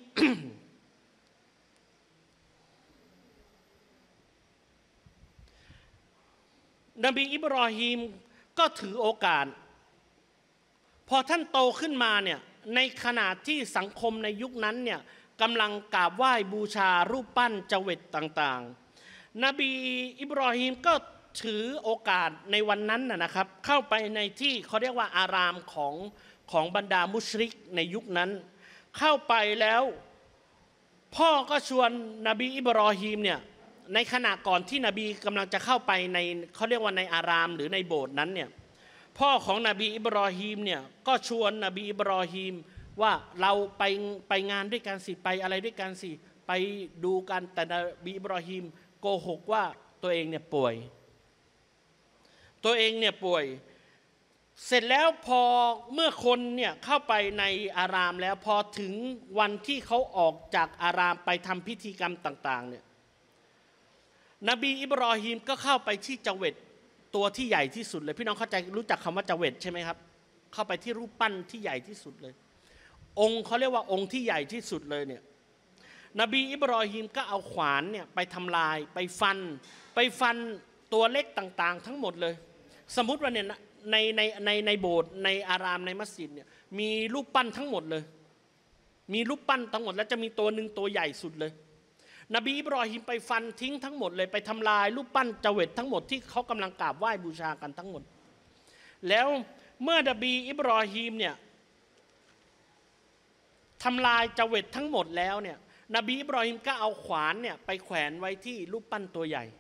นบีอิบรอฮีมก็ถือโอกาสพอท่านโตขึ้นมาเนี่ยในขณะที่สังคมในยุคนั้นเนี่ยกำลังกราบไหว้บูชารูปปั้นเจวิตต่างๆนบีอิบรอฮีมก็ถือโอกาสในวันนั้นนะครับเข้าไปในที่เขาเรียกว่าอารามของบรรดามุชริกในยุคนั้นเข้าไปแล้วพ่อก็ชวนนบีอิบรอฮีมเนี่ยในขณะก่อนที่นบีกำลังจะเข้าไปในเขาเรียกว่าในอารามหรือในโบสถ์นั้นเนี่ยพ่อของนบีอิบรอฮีมเนี่ยก็ชวนนบีอิบรอฮีมว่าเราไปงานด้วยกันสิไปอะไรด้วยกันสิไปดูกันแต่นบีอิบรอฮีมโกหกว่าตัวเองเนี่ยป่วยเสร็จแล้วพอเมื่อคนเนี่ยเข้าไปในอารามแล้วพอถึงวันที่เขาออกจากอารามไปทำพิธีกรรมต่างๆเนี่ยนบีอิบรอฮีมก็เข้าไปที่เจวิตตัวที่ใหญ่ที่สุดเลยพี่น้องเข้าใจรู้จักคำว่าเจวิตใช่ไหมครับเข้าไปที่รูปปั้นที่ใหญ่ที่สุดเลยองค์เขาเรียกว่าองค์ที่ใหญ่ที่สุดเลยเนี่ยนบีอิบรอฮีมก็เอาขวานเนี่ยไปทำลายไปฟันตัวเล็กต่างๆทั้งหมดเลยสมมุติว่าเนี่ยในโบสถ์ในอารามในมัสยิดเนี่ยมีรูปปั้นทั้งหมดเลยมีรูปปั้นทั้งหมดแล้วจะมีตัวหนึ่งตัวใหญ่สุดเลยนบีอิบรอฮีมไปฟันทิ้งทั้งหมดเลยไปทำลายรูปปั้นเจวิตทั้งหมดที่เขากำลังกราบไหว้บูชากันทั้งหมดแล้วเมื่อนบีอิบรอฮีมเนี่ยทำลายเจวิตทั้งหมดแล้วเนี่ยนบีอิบรอฮีมก็เอาขวานเนี่ยไปแขวนไว้ที่รูปปั้นตัวใหญ่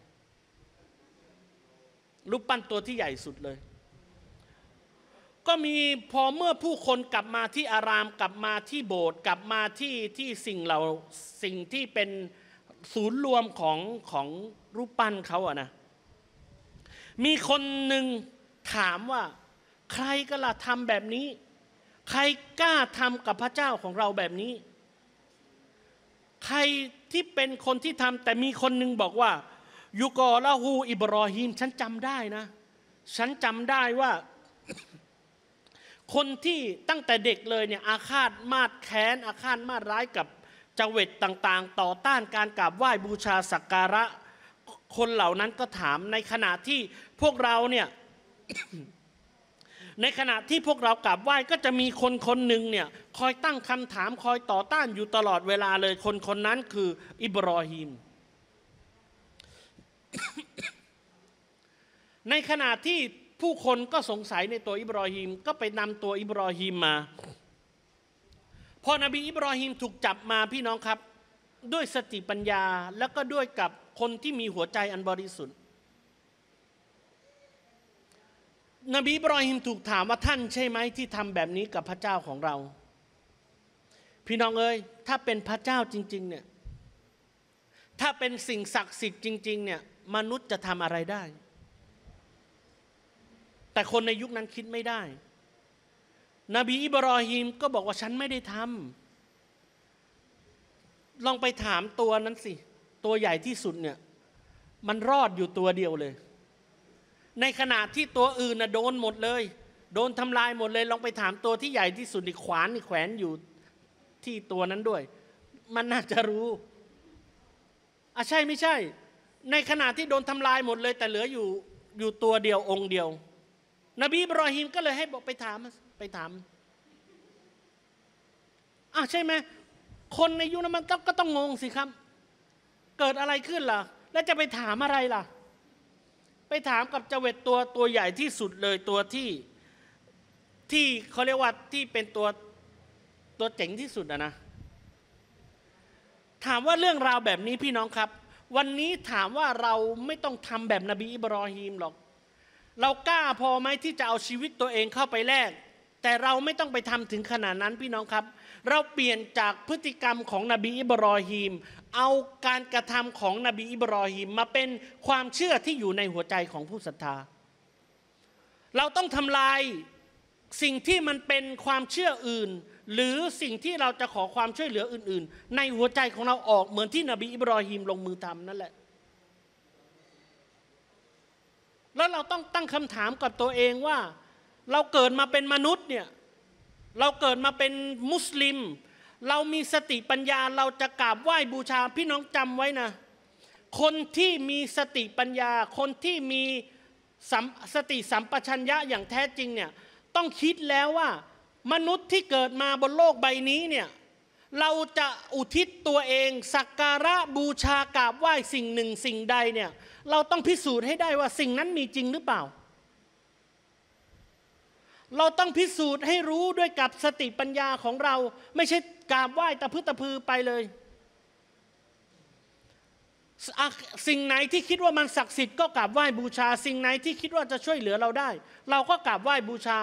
รูปปั้นตัวที่ใหญ่สุดเลยก็มีพอเมื่อผู้คนกลับมาที่อารามกลับมาที่โบสถ์กลับมาที่สิ่งที่เป็นศูนย์รวมของรูปปั้นเขาอะนะมีคนหนึ่งถามว่าใครก็ล่ะทำแบบนี้ใครกล้าทำกับพระเจ้าของเราแบบนี้ใครที่เป็นคนที่ทำแต่มีคนหนึ่งบอกว่ายุกอละฮูอิบรอฮีมฉันจำได้นะฉันจำได้ว่าคนที่ตั้งแต่เด็กเลยเนี่ยอาฆาตมาดแค้นอาฆาตมาดร้ายกับเจวิตต่างๆต่อต้านการกราบไหว้บูชาสักการะคนเหล่านั้นก็ถามในขณะที่พวกเราเนี่ยในขณะที่พวกเรากราบไหว้ก็จะมีคนหนึ่งเนี่ยคอยตั้งคำถามคอยต่อต้านอยู่ตลอดเวลาเลยคนนั้นคืออิบรอฮีมในขณะที่ผู้คนก็สงสัยในตัวอิบรอฮีมก็ไปนำตัวอิบรอฮีมมาพอนบีอิบรอฮีมถูกจับมาพี่น้องครับด้วยสติปัญญาแล้วก็ด้วยกับคนที่มีหัวใจอันบริสุทธิ์นบีอิบรอฮีมถูกถามว่าท่านใช่ไหมที่ทำแบบนี้กับพระเจ้าของเราพี่น้องเอ้ยถ้าเป็นพระเจ้าจริงๆเนี่ยถ้าเป็นสิ่งศักดิ์สิทธิ์จริงๆเนี่ยมนุษย์จะทำอะไรได้แต่คนในยุคนั้นคิดไม่ได้นบีอิบรอฮีมก็บอกว่าฉันไม่ได้ทำลองไปถามตัวนั้นสิตัวใหญ่ที่สุดเนี่ยมันรอดอยู่ตัวเดียวเลยในขณะที่ตัวอื่นน่ะโดนหมดเลยโดนทำลายหมดเลยลองไปถามตัวที่ใหญ่ที่สุดนี่ขวานนี่แขวนอยู่ที่ตัวนั้นด้วยมันน่าจะรู้ใช่ไม่ใช่ในขณะที่โดนทำลายหมดเลยแต่เหลืออยู่ตัวเดียวองค์เดียวนบีอิบรอฮีมก็เลยให้บอกไปถามใช่ไหมคนในยุคนั้นมันก็ต้องงงสิครับเกิดอะไรขึ้นล่ะแล้วจะไปถามอะไรล่ะไปถามกับเจวิตตัวใหญ่ที่สุดเลยตัวที่เขาเรียกว่าที่เป็นตัวเจ๋งที่สุดนะถามว่าเรื่องราวแบบนี้พี่น้องครับวันนี้ถามว่าเราไม่ต้องทำแบบนบีอิบรอฮีมหรอกเรากล้าพอไหมที่จะเอาชีวิตตัวเองเข้าไปแลกแต่เราไม่ต้องไปทำถึงขนาดนั้นพี่น้องครับเราเปลี่ยนจากพฤติกรรมของนบีอิบรอฮีมเอาการกระทำของนบีอิบรอฮีมมาเป็นความเชื่อที่อยู่ในหัวใจของผู้ศรัทธาเราต้องทำลายสิ่งที่มันเป็นความเชื่ออื่นหรือสิ่งที่เราจะขอความช่วยเหลืออื่นๆในหัวใจของเราออกเหมือนที่นบีอิบรอฮีมลงมือทำนั่นแหละแล้วเราต้องตั้งคำถามกับตัวเองว่าเราเกิดมาเป็นมนุษย์เนี่ยเราเกิดมาเป็นมุสลิมเรามีสติปัญญาเราจะกราบไหว้บูชาพี่น้องจำไว้นะคนที่มีสติปัญญาคนที่มีสติสัมปชัญญะอย่างแท้จริงเนี่ยต้องคิดแล้วว่ามนุษย์ที่เกิดมาบนโลกใบนี้เนี่ยเราจะอุทิศตัวเองสักการะบูชากราบไหว้สิ่งหนึ่งสิ่งใดเนี่ยเราต้องพิสูจน์ให้ได้ว่าสิ่งนั้นมีจริงหรือเปล่าเราต้องพิสูจน์ให้รู้ด้วยกับสติปัญญาของเราไม่ใช่กราบไหว้ตะพื้ตะพือไปเลยสิ่งไหนที่คิดว่ามันศักดิ์สิทธิ์ก็กราบไหว้บูชาสิ่งไหนที่คิดว่าจะช่วยเหลือเราได้เราก็กราบไหว้บูชา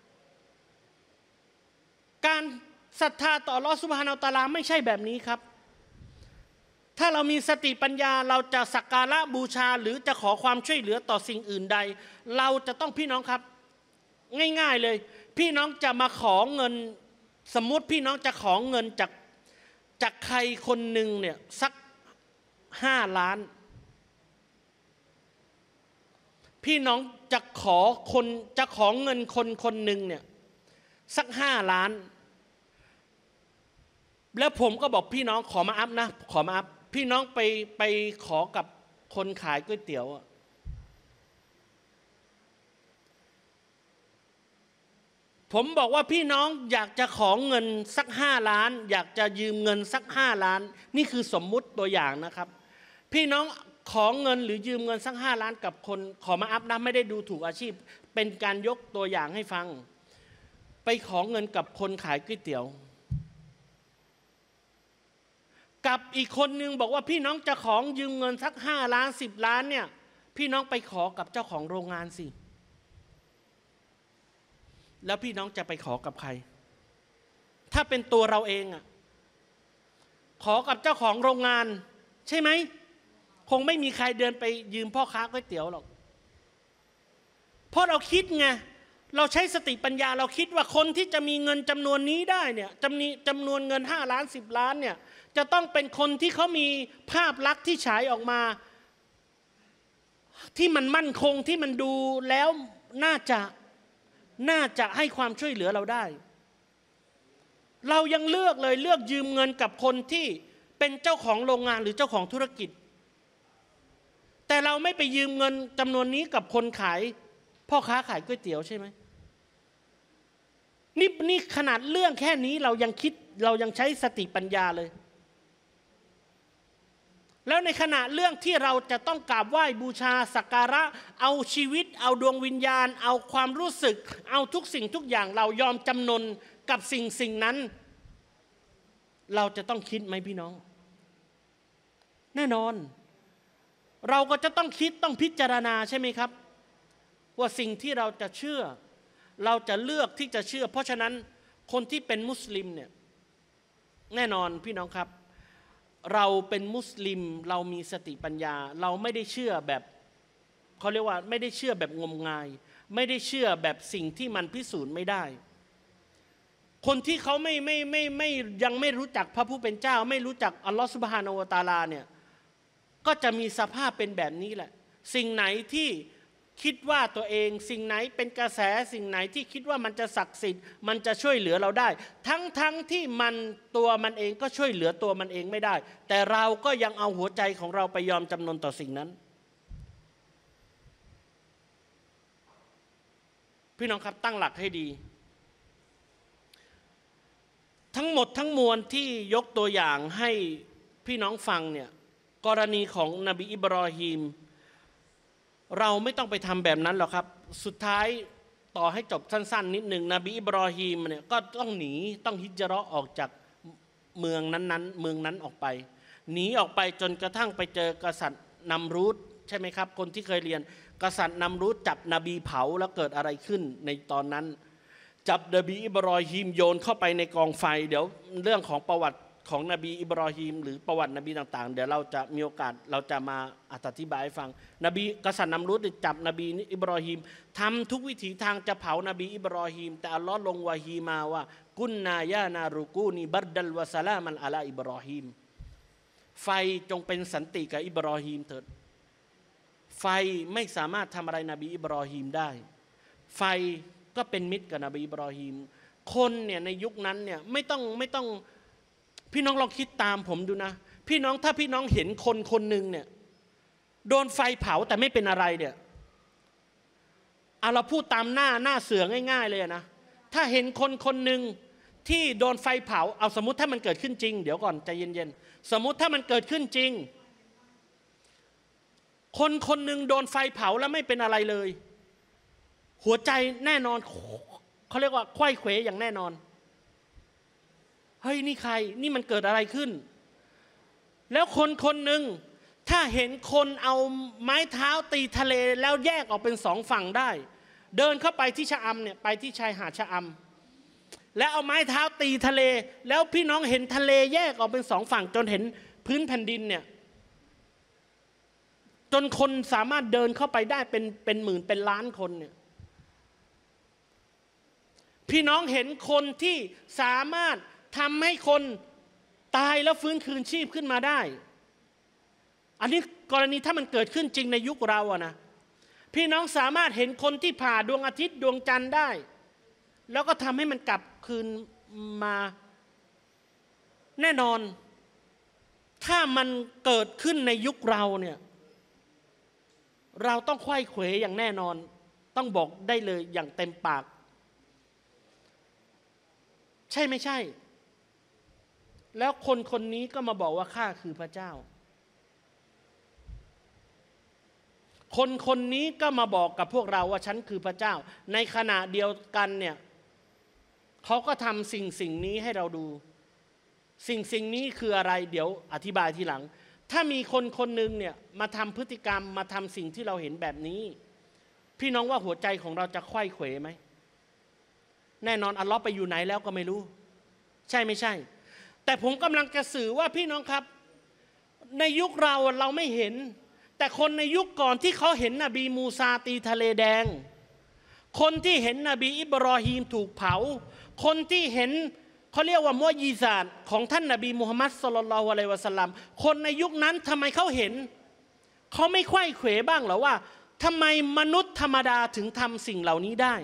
การศรัทธาต่ออัลเลาะห์ซุบฮานะฮูวะตะอาลาไม่ใช่แบบนี้ครับถ้าเรามีสติปัญญาเราจะสักการะบูชาหรือจะขอความช่วยเหลือต่อสิ่งอื่นใดเราจะต้องพี่น้องครับง่ายๆเลยพี่น้องจะมาขอเงินสมมุติพี่น้องจะขอเงินจากใครคนหนึ่งเนี่ยสัก5 ล้านพี่น้องจะขอเงินคนหนึ่งเนี่ยสัก5 ล้านแล้วผมก็บอกพี่น้องขอมาอัพนะขอมาอัพพี่น้องไปขอกับคนขายก๋วยเตี๋ยวผมบอกว่าพี่น้องอยากจะขอเงินสัก5 ล้านอยากจะยืมเงินสัก5 ล้านนี่คือสมมุติตัวอย่างนะครับพี่น้องขอเงินหรือยืมเงินสัก5 ล้านกับคนขอมาอัพนะไม่ได้ดูถูกอาชีพเป็นการยกตัวอย่างให้ฟังไปขอเงินกับคนขายก๋วยเตี๋ยวกับอีกคนนึงบอกว่าพี่น้องจะขอยืมเงินสัก5 ล้าน10 ล้านเนี่ยพี่น้องไปขอกับเจ้าของโรงงานสิแล้วพี่น้องจะไปขอกับใครถ้าเป็นตัวเราเองขอกับเจ้าของโรงงานใช่ไหมคงไม่มีใครเดินไปยืมพ่อค้าก๋วยเตี๋ยวหรอกเพราะเราคิดไงเราใช้สติปัญญาเราคิดว่าคนที่จะมีเงินจำนวนนี้ได้เนี่ยจำนวนเงิน5 ล้าน10 ล้านเนี่ยจะต้องเป็นคนที่เขามีภาพลักษณ์ที่ฉายออกมาที่มันมั่นคงที่มันดูแล้วน่าจะให้ความช่วยเหลือเราได้เรายังเลือกยืมเงินกับคนที่เป็นเจ้าของโรงงานหรือเจ้าของธุรกิจแต่เราไม่ไปยืมเงินจำนวนนี้กับคนขายพ่อค้าขายก๋วยเตี๋ยวใช่ไหมนี่ขนาดเรื่องแค่นี้เรายังใช้สติปัญญาเลยแล้วในขณะเรื่องที่เราจะต้องกราบไหว้บูชาสักการะเอาชีวิตเอาดวงวิญญาณเอาความรู้สึกเอาทุกสิ่งทุกอย่างเรายอมจำนนกับสิ่งนั้นเราจะต้องคิดไหมพี่น้องแน่นอนเราก็จะต้องคิดต้องพิจารณาใช่ไหมครับว่าสิ่งที่เราจะเชื่อเราจะเลือกที่จะเชื่อเพราะฉะนั้นคนที่เป็นมุสลิมเนี่ยแน่นอนพี่น้องครับเราเป็นมุสลิมเรามีสติปัญญาเราไม่ได้เชื่อแบบเขาเรียกว่าไม่ได้เชื่อแบบงมงายไม่ได้เชื่อแบบสิ่งที่มันพิสูจน์ไม่ได้คนที่เขาไม่ยังไม่รู้จักพระผู้เป็นเจ้าไม่รู้จักอัลลอฮฺซุบฮานะฮูวะตะอาลาเนี่ยก็จะมีสภาพเป็นแบบนี้แหละสิ่งไหนที่คิดว่าตัวเองสิ่งไหนเป็นกระแสสิ่งไหนที่คิดว่ามันจะศักดิ์สิทธิ์มันจะช่วยเหลือเราได้ทั้งที่มันตัวมันเองก็ช่วยเหลือตัวมันเองไม่ได้แต่เราก็ยังเอาหัวใจของเราไปยอมจำนนต่อสิ่งนั้นพี่น้องครับตั้งหลักให้ดีทั้งหมดทั้งมวลที่ยกตัวอย่างให้พี่น้องฟังเนี่ยกรณีของนบีอิบรอฮีมเราไม่ต้องไปทำแบบนั้นหรอกครับสุดท้ายต่อให้จบสั้นๆนิดหนึ่งนบีอิบรอฮีมเนี่ยก็ต้องหนีต้องฮิจเราะห์ออกจากเมืองนั้นออกไปหนีออกไปจนกระทั่งไปเจอกษัตริย์นัมรูดใช่ไหมครับคนที่เคยเรียนกษัตริย์นัมรูดจับนบีเผาแล้วเกิดอะไรขึ้นในตอนนั้นจับนบีอิบรอฮีมโยนเข้าไปในกองไฟเดี๋ยวเรื่องของประวัติของนบีอิบรอฮีมหรือประวัตินบีต่างๆเดี๋ยวเราจะมีโอกาสเราจะมาอธิบายให้ฟังนบีกษัตริย์นัมรุดจับนบีอิบรอฮีมทำทุกวิถีทางจะเผานบีอิบรอฮีมแต่อัลลอฮ์ลงวะฮีมาว่ากุนนายานารุกูนีบัดดัลวะซาลามันอะลาอิบรอฮีมไฟจงเป็นสันติกับอิบรอฮีมเถิดไฟไม่สามารถทำอะไรนบีอิบรอฮีมได้ไฟก็เป็นมิตรกับนบีอิบรอฮีมคนเนี่ยในยุคนั้นเนี่ยไม่ต้องพี่น้องลองคิดตามผมดูนะพี่น้องถ้าพี่น้องเห็นคนคนหนึ่งเนี่ยโดนไฟเผาแต่ไม่เป็นอะไรเนี่ยเราพูดตามหน้าเสือง่ายๆเลยนะถ้าเห็นคนคนหนึ่งที่โดนไฟเผาเอาสมมติถ้ามันเกิดขึ้นจริงเดี๋ยวก่อนใจเย็นๆสมมติถ้ามันเกิดขึ้นจริงคนคนหนึ่งโดนไฟเผาแล้วไม่เป็นอะไรเลยหัวใจแน่นอนเขาเรียกว่าไขว้เขวอย่างแน่นอนเฮ้ยนี่ใครนี่มันเกิดอะไรขึ้นแล้วคนคนหนึ่งถ้าเห็นคนเอาไม้เท้าตีทะเลแล้วแยกออกเป็นสองฝั่งได้เดินเข้าไปที่ชะอำเนี่ยไปที่ชายหาดชะอำแล้วเอาไม้เท้าตีทะเลแล้วพี่น้องเห็นทะเลแยกออกเป็นสองฝั่งจนเห็นพื้นแผ่นดินเนี่ยจนคนสามารถเดินเข้าไปได้เป็นหมื่นเป็นล้านคนเนี่ยพี่น้องเห็นคนที่สามารถทำให้คนตายแล้วฟื้นคืนชีพขึ้นมาได้อันนี้กรณีถ้ามันเกิดขึ้นจริงในยุคเราอะนะพี่น้องสามารถเห็นคนที่ผ่าดวงอาทิตย์ดวงจันทร์ได้แล้วก็ทำให้มันกลับคืนมาแน่นอนถ้ามันเกิดขึ้นในยุคเราเนี่ยเราต้องไขว้เขวอย่างแน่นอนต้องบอกได้เลยอย่างเต็มปากใช่ไม่ใช่แล้วคนคนนี้ก็มาบอกว่าข้าคือพระเจ้าคนคนนี้ก็มาบอกกับพวกเราว่าฉันคือพระเจ้าในขณะเดียวกันเนี่ยเขาก็ทำสิ่งนี้ให้เราดูสิ่งนี้คืออะไรเดี๋ยวอธิบายทีหลังถ้ามีคนคนหนึ่งเนี่ยมาทำพฤติกรรมมาทำสิ่งที่เราเห็นแบบนี้พี่น้องว่าหัวใจของเราจะไขว้เขวไหมแน่นอนอัลเลาะห์ไปอยู่ไหนแล้วก็ไม่รู้ใช่ไม่ใช่แต่ผมกำลังจะสื่อว่าพี่น้องครับในยุคเราไม่เห็นแต่คนในยุคก่อนที่เขาเห็นนบีมูซาตีทะเลแดงคนที่เห็นนบีอิบรอฮีมถูกเผาคนที่เห็นเขาเรียกว่ามุอญิซาตของท่านนบีมุฮัมมัดศ็อลลัลลอฮุอะลัยฮิวะซัลลัมคนในยุคนั้นทำไมเขาเห็นเขาไม่ไขว้เขวบ้างเหรอว่าทำไมมนุษย์ธรรมดาถึงทำสิ่งเหล่านี้ได้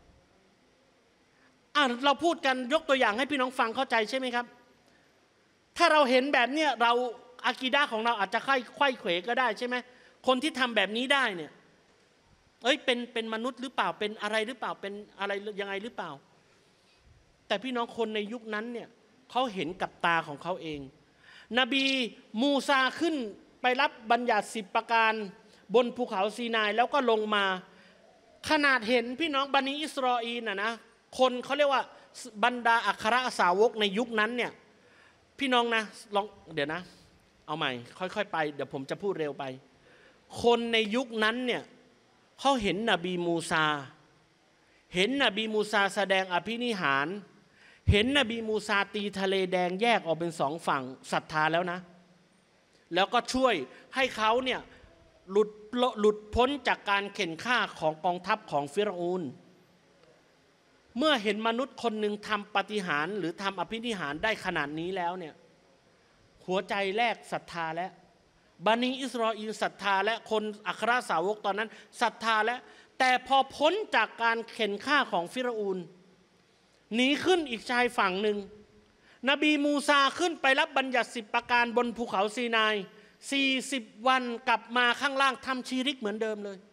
เราพูดกันยกตัวอย่างให้พี่น้องฟังเข้าใจใช่ไหมครับถ้าเราเห็นแบบเนี้ยเราอากีดะห์ของเราอาจจะไขว้เขวก็ได้ใช่ไหมคนที่ทำแบบนี้ได้เนี่ยเป็นมนุษย์หรือเปล่าเป็นอะไรหรือเปล่าเป็นอะไรยังไงหรือเปล่าแต่พี่น้องคนในยุคนั้นเนี่ยเขาเห็นกับตาของเขาเองนบีมูซาขึ้นไปรับบัญญัติ10ประการบนภูเขาซีนายแล้วก็ลงมาขนาดเห็นพี่น้องบันิอิสราอีลนะคนเขาเรียกว่าบรรดาอัครสาวกในยุคนั้นเนี่ยพี่น้องนะลองเดี๋ยวนะเอาใหม่ค่อยๆไปเดี๋ยวผมจะพูดเร็วไปคนในยุคนั้นเนี่ยเขาเห็นนบีมูซาแสดงอภินิหารเห็นนบีมูซาตีทะเลแดงแยกออกเป็นสองฝั่งศรัทธาแล้วนะแล้วก็ช่วยให้เขาเนี่ยหลุดพ้นจากการเข็นฆ่าของกองทัพของฟิรเอาน์เมื่อเห็นมนุษย์คนหนึ่งทำปาฏิหาริย์หรือทำอภินิหารได้ขนาดนี้แล้วเนี่ยหัวใจแรกศรัทธาและบันิอิสราอีลศรัทธาและคนอัครสาวกตอนนั้นศรัทธาและแต่พอพ้นจากการเข็นฆ่าของฟิรเอาน์หนีขึ้นอีกชายฝั่งหนึ่งนบีมูซาขึ้นไปรับบัญญัติ10ประการบนภูเขาซีนาย40วันกลับมาข้างล่างทำชีริกเหมือนเดิมเลย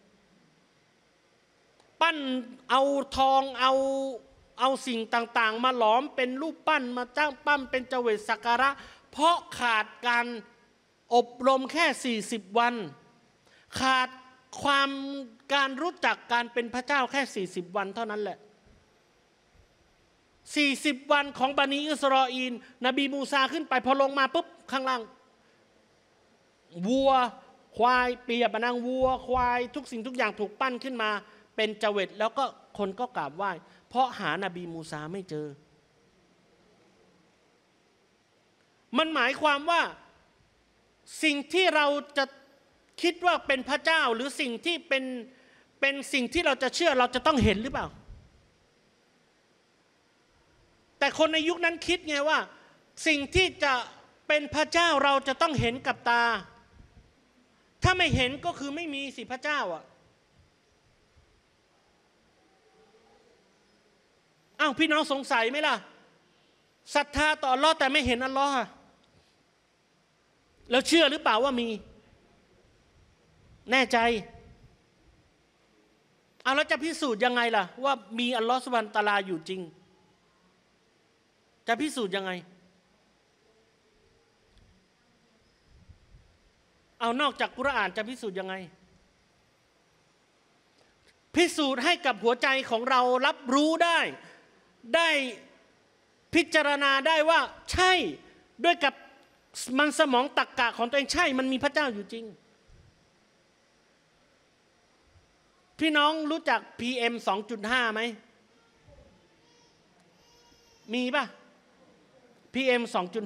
ปั้นเอาทองเอาสิ่งต่างๆมาหลอมเป็นรูปปั้นมาจ้างปั้มเป็นเจวิตสักการะเพราะขาดการอบรมแค่40วันขาดการรู้จักการเป็นพระเจ้าแค่40วันเท่านั้นแหละ40วันของบันิอิสราอีลนบีมูซาขึ้นไปพอลงมาปุ๊บข้างล่างวัวควายเปรียบนางวัวควายทุกสิ่งทุกอย่างถูกปั้นขึ้นมาเป็นเจวิตแล้วก็คนก็กราบไหว้เพราะหานบีมูซาไม่เจอมันหมายความว่าสิ่งที่เราจะคิดว่าเป็นพระเจ้าหรือสิ่งที่เป็นสิ่งที่เราจะเชื่อเราจะต้องเห็นหรือเปล่าแต่คนในยุคนั้นคิดไงว่าสิ่งที่จะเป็นพระเจ้าเราจะต้องเห็นกับตาถ้าไม่เห็นก็คือไม่มีสิพระเจ้าอ่ะอ้าวพี่น้องสงสัยไหมล่ะศรัทธาต่ออัลเลาะห์แต่ไม่เห็นอัลเลาะห์แล้วเชื่อหรือเปล่าว่ามีแน่ใจเอาแล้วจะพิสูจน์ยังไงล่ะว่ามีอัลเลาะห์ซุบฮานะฮูวะตะอาลาอยู่จริงจะพิสูจน์ยังไงเอานอกจากกุรอานจะพิสูจน์ยังไงพิสูจน์ให้กับหัวใจของเรารับรู้ได้พิจารณาได้ว่าใช่ด้วยกับมันสมองตรรกะของตัวเองใช่มันมีพระเจ้าอยู่จริงพี่น้องรู้จัก PM 2.5 ไหมมีป่ะ PM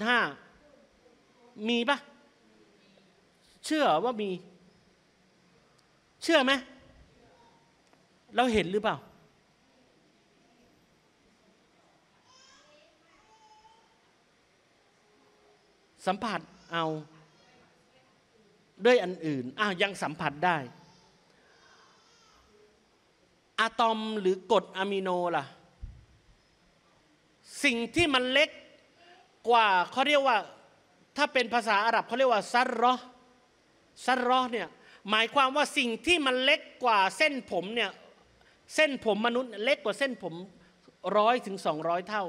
2.5 มีป่ะเชื่อว่ามีเชื่อไหมเราเห็นหรือเปล่าสัมผัสเอาด้วยอันอื่นยังสัมผัสได้อะตอมหรือกรดอะมิโนล่ะสิ่งที่มันเล็กกว่าเขาเรียกว่าถ้าเป็นภาษาอาหรับเขาเรียกว่าซัรเราะห์เนี่ยหมายความว่าสิ่งที่มันเล็กกว่าเส้นผมเนี่ยเส้นผมมนุษย์เล็กกว่าเส้นผม100 ถึง 200 เท่า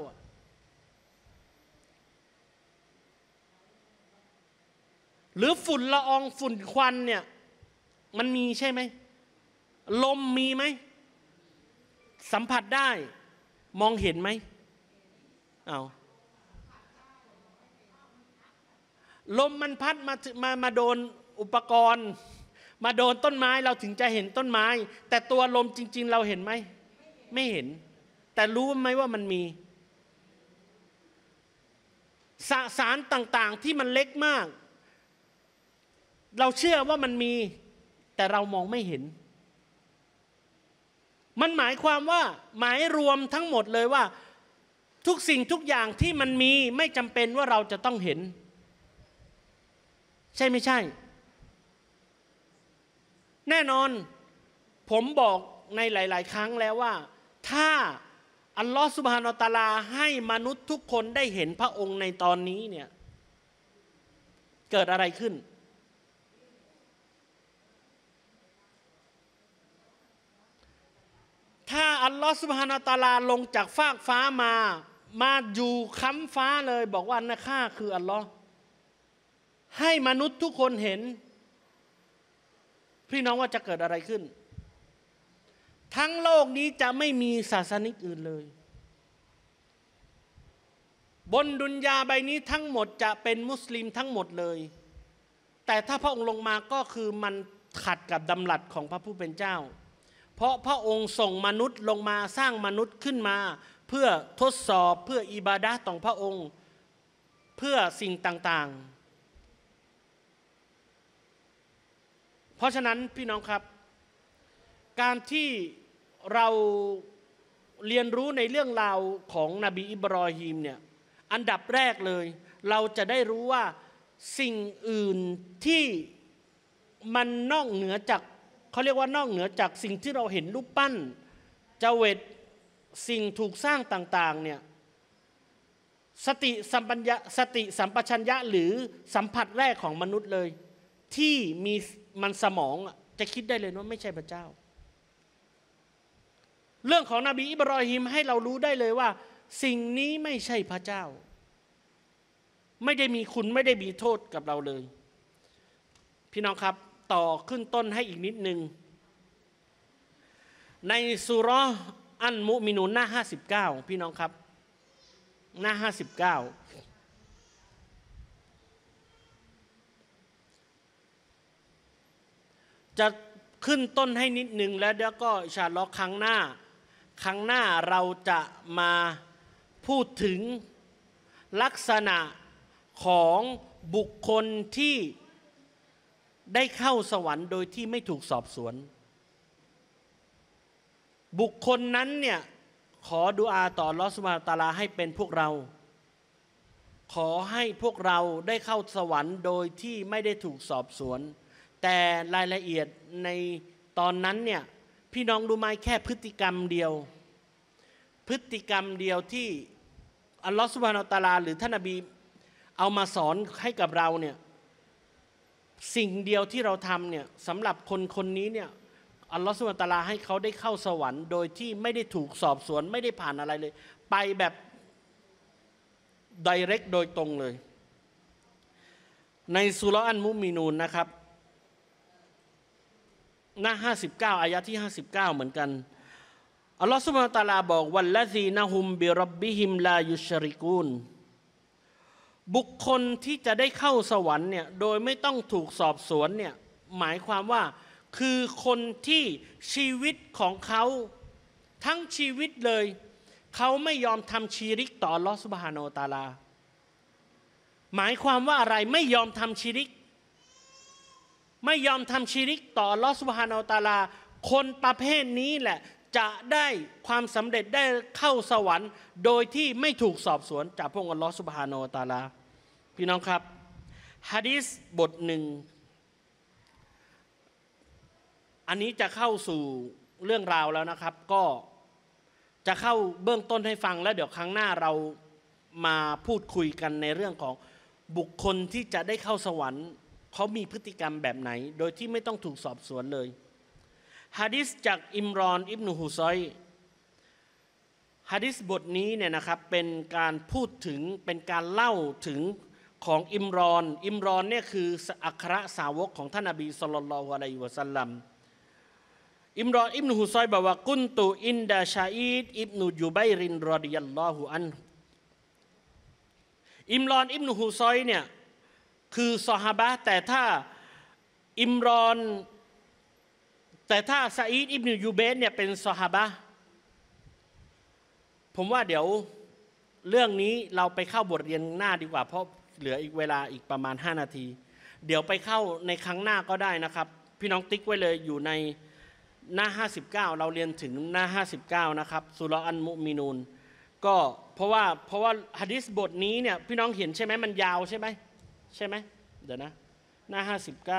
หรือฝุ่นละอองฝุ่นควันเนี่ยมันมีใช่ไหมลมมีไหมสัมผัสได้มองเห็นไหมลมมันพัดมาโดนอุปกรณ์มาโดนต้นไม้เราถึงจะเห็นต้นไม้แต่ตัวลมจริงๆเราเห็นไหมไม่เห็นแต่รู้ไหมว่ามันมีสสารต่างๆที่มันเล็กมากเราเชื่อว่ามันมีแต่เรามองไม่เห็นมันหมายความว่าหมายรวมทั้งหมดเลยว่าทุกสิ่งทุกอย่างที่มันมีไม่จำเป็นว่าเราจะต้องเห็นใช่ไม่ใช่แน่นอนผมบอกในหลายๆครั้งแล้วว่าถ้าอัลลอฮฺซุบฮานะฮูวะตะอาลาให้มนุษย์ทุกคนได้เห็นพระองค์ในตอนนี้เนี่ยเกิดอะไรขึ้นถ้าอัลลอฮฺซุบฮานะฮูวะตะอาลาลงจากฟากฟ้ามาอยู่ค้ำฟ้าเลยบอกว่านะข้าคืออัลลอฮ์ให้มนุษย์ทุกคนเห็นพี่น้องว่าจะเกิดอะไรขึ้นทั้งโลกนี้จะไม่มีศาสนิกอื่นเลยบนดุนยาใบนี้ทั้งหมดจะเป็นมุสลิมทั้งหมดเลยแต่ถ้าพระองค์ลงมาก็คือมันขัดกับดำรัสของพระผู้เป็นเจ้าเพราะพระองค์ส่งมนุษย์ลงมาสร้างมนุษย์ขึ้นมาเพื่อทดสอบเพื่ออิบาดะห์ของพระองค์เพื่อสิ่งต่างๆเพราะฉะนั้นพี่น้องครับการที่เราเรียนรู้ในเรื่องราวของนบีอิบรอฮีมเนี่ยอันดับแรกเลยเราจะได้รู้ว่าสิ่งอื่นที่มันนอกเหนือจากเขาเรียกว่านอกเหนือจากสิ่งที่เราเห็นรูปปั้นจเวตสิ่งถูกสร้างต่างๆเนี่ยสติสัมปชัญญะหรือสัมผัสแรกของมนุษย์เลยที่มีมันสมองจะคิดได้เลยว่าไม่ใช่พระเจ้าเรื่องของนบีอิบรอฮีมให้เรารู้ได้เลยว่าสิ่งนี้ไม่ใช่พระเจ้าไม่ได้มีคุณไม่ได้มีโทษกับเราเลยพี่น้องครับต่อขึ้นต้นให้อีกนิดนึงในซูเราะห์อันมุมินูนหน้า59พี่น้องครับหน้า59จะขึ้นต้นให้นิดนึงแล้วเดี๋ยวก็อินชาอัลเลาะห์ครั้งหน้าเราจะมาพูดถึงลักษณะของบุคคลที่ได้เข้าสวรรค์โดยที่ไม่ถูกสอบสวนบุคคลนั้นเนี่ยขอดุอาต่ออัลเลาะห์ซุบฮานะฮูวะตะอาลาให้เป็นพวกเราขอให้พวกเราได้เข้าสวรรค์โดยที่ไม่ได้ถูกสอบสวนแต่รายละเอียดในตอนนั้นเนี่ยพี่น้องรู้ไหมแค่พฤติกรรมเดียวที่อัลเลาะห์ซุบฮานะฮูวะตะอาลาหรือท่านนบีเอามาสอนให้กับเราเนี่ยสิ่งเดียวที่เราทำเนี่ยสำหรับคนนี้เนี่ยอัลเลาะห์ซุบฮานะฮูวะตะอาลาให้เขาได้เข้าสวรรค์โดยที่ไม่ได้ถูกสอบสวนไม่ได้ผ่านอะไรเลยไปแบบdirect โดยตรงเลยในซูเราะห์อันมุมินูนนะครับหน้า59อายะที่59เหมือนกันอัลลอฮฺซุบฮานะฮูวะตะอาลาบอกวัลลซีนะฮุมบิร็อบบิฮิมลายุชริกูนบุคคลที่จะได้เข้าสวรรค์เนี่ยโดยไม่ต้องถูกสอบสวนเนี่ยหมายความว่าคือคนที่ชีวิตของเขาทั้งชีวิตเลยเขาไม่ยอมทำชีริกต่ออัลลอฮฺซุบฮานะฮูวะตะอาลาหมายความว่าอะไรไม่ยอมทำชีริกไม่ยอมทำชีริกต่ออัลลอฮฺซุบฮานะฮูวะตะอาลาคนประเภทนี้แหละจะได้ความสำเร็จได้เข้าสวรรค์โดยที่ไม่ถูกสอบสวนจากพระองค์อัลลอฮฺซุบฮานะฮูวะตะอาลาพี่น้องครับหะดีษบทหนึ่งอันนี้จะเข้าสู่เรื่องราวแล้วนะครับก็จะเข้าเบื้องต้นให้ฟังแล้วเดี๋ยวครั้งหน้าเรามาพูดคุยกันในเรื่องของบุคคลที่จะได้เข้าสวรรค์เขามีพฤติกรรมแบบไหนโดยที่ไม่ต้องถูกสอบสวนเลยหะดีษจากอิมรอนอิบนุฮุซอยหะดีษบทนี้เนี่ยนะครับเป็นการพูดถึงเป็นการเล่าถึงของอิมรอนเนี่ยคืออัครสาวกของท่านนบีศ็อลลัลลอฮุอะลัยฮิวะซัลลัมอิมรอนอิบนุฮุซอยบอกว่ากุนตุอินดาชาอีดอิบนุจุบัยรินรอฎิยัลลอฮุอันฮุอิมรอนอิบนุฮุซอยเนี่ยคือซอฮาบะห์แต่ถ้าอิมรอนแต่ถ้าซาอีดอิบนุยูเบสเนี่ยเป็นซอฮาบะห์ผมว่าเดี๋ยวเรื่องนี้เราไปเข้าบทเรียนหน้าดีกว่าเพราะเหลืออีกเวลาอีกประมาณ5นาทีเดี๋ยวไปเข้าในครั้งหน้าก็ได้นะครับพี่น้องติ๊กไว้เลยอยู่ในหน้า59เราเรียนถึงหน้า59นะครับซูเราะห์อันมุมินูนก็เพราะว่าหะดีษบทนี้เนี่ยพี่น้องเห็นใช่ไหมมันยาวใช่ไหมเดี๋ยวนะหน้า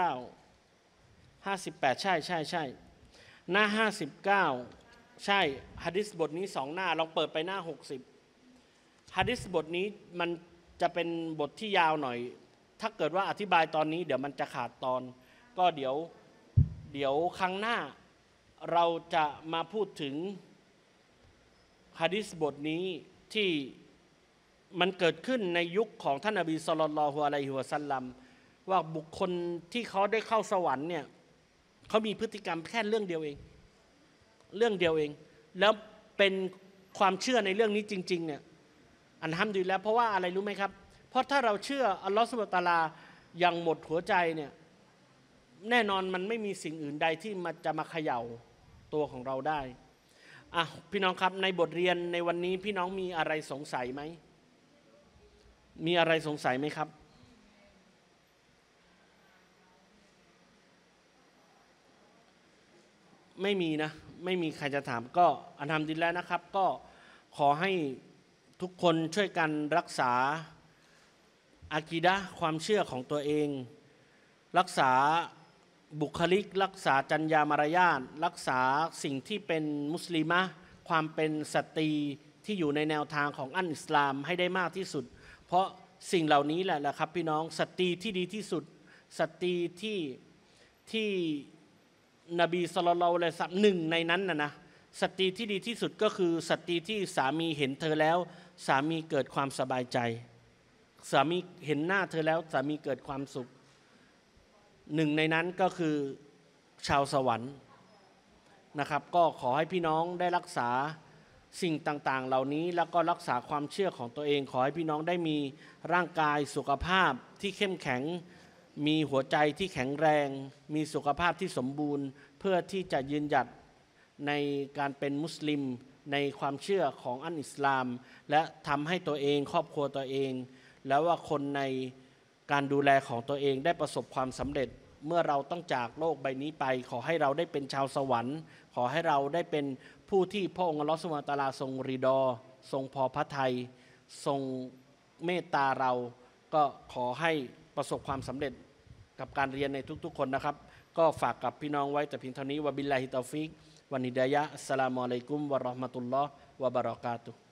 58ใช่หน้า59ใช่หะดีษบทนี้2หน้าลองเปิดไปหน้า60หะดีษบทนี้มันจะเป็นบทที่ยาวหน่อยถ้าเกิดว่าอธิบายตอนนี้เดี๋ยวมันจะขาดตอนก็เดี๋ยวครั้งหน้าเราจะมาพูดถึงหะดีษบทนี้ที่มันเกิดขึ้นในยุคของท่านนบีศ็อลลัลลอฮุอะลัยฮิวะซัลลัมว่าบุคคลที่เขาได้เข้าสวรรค์เนี่ยเขามีพฤติกรรมแค่เรื่องเดียวเองแล้วเป็นความเชื่อในเรื่องนี้จริงๆเนี่ยอัลฮัมดุลิลละห์เพราะว่าอะไรรู้ไหมครับเพราะถ้าเราเชื่ออัลลอฮฺซุบฮานะฮูวะตะอาลาอย่างหมดหัวใจเนี่ยแน่นอนมันไม่มีสิ่งอื่นใดที่มันจะมาเขย่าตัวของเราได้พี่น้องครับในบทเรียนในวันนี้พี่น้องมีอะไรสงสัยไหมมีอะไรสงสัยไหมครับไม่มีนะไม่มีใครจะถามก็อัลฮัมดุลิลละห์นะครับก็ขอให้ทุกคนช่วยกันรักษาอากีดะห์ความเชื่อของตัวเองรักษาบุคลิกรักษาจรรยามารยาทรักษาสิ่งที่เป็นมุสลิมะความเป็นสตรีที่อยู่ในแนวทางของอันอิสลามให้ได้มากที่สุดเพราะสิ่งเหล่านี้แหละครับพี่น้องสตรีที่ดีที่สุดสตรีที่นบีศ็อลลัลลอฮุอะลัยฮิวะซัลลัมหนึ่งในนั้นนะสตรีที่ดีที่สุดก็คือสตรีที่สามีเห็นเธอแล้วสามีเกิดความสบายใจสามีเห็นหน้าเธอแล้วสามีเกิดความสุขหนึ่งในนั้นก็คือชาวสวรรค์นะครับก็ขอให้พี่น้องได้รักษาสิ่งต่างๆเหล่านี้แล้วก็รักษาความเชื่อของตัวเองขอให้พี่น้องได้มีร่างกายสุขภาพที่เข้มแข็งมีหัวใจที่แข็งแรงมีสุขภาพที่สมบูรณ์เพื่อที่จะยืนหยัดในการเป็นมุสลิมในความเชื่อของอันอิสลามและทำให้ตัวเองครอบครัวตัวเองแล้วว่าคนในการดูแลของตัวเองได้ประสบความสำเร็จเมื่อเราต้องจากโลกใบนี้ไปขอให้เราได้เป็นชาวสวรรค์ขอให้เราได้เป็นผู้ที่พระองค์อัลเลาะห์ซุบฮานะฮูวะตะอาลาทรงริฎอทรงพอพระทัยทรงเมตตาเราก็ขอให้ประสบความสำเร็จกับการเรียนในทุกๆคนนะครับก็ฝากกับพี่น้องไว้แต่เพียงเท่านี้วะบิลลาฮิตอฟิกวันฮิดายะฮ์อัสสลามุอะลัยกุมวะเราะห์มะตุลลอฮ์วะบะเราะกาตุฮ์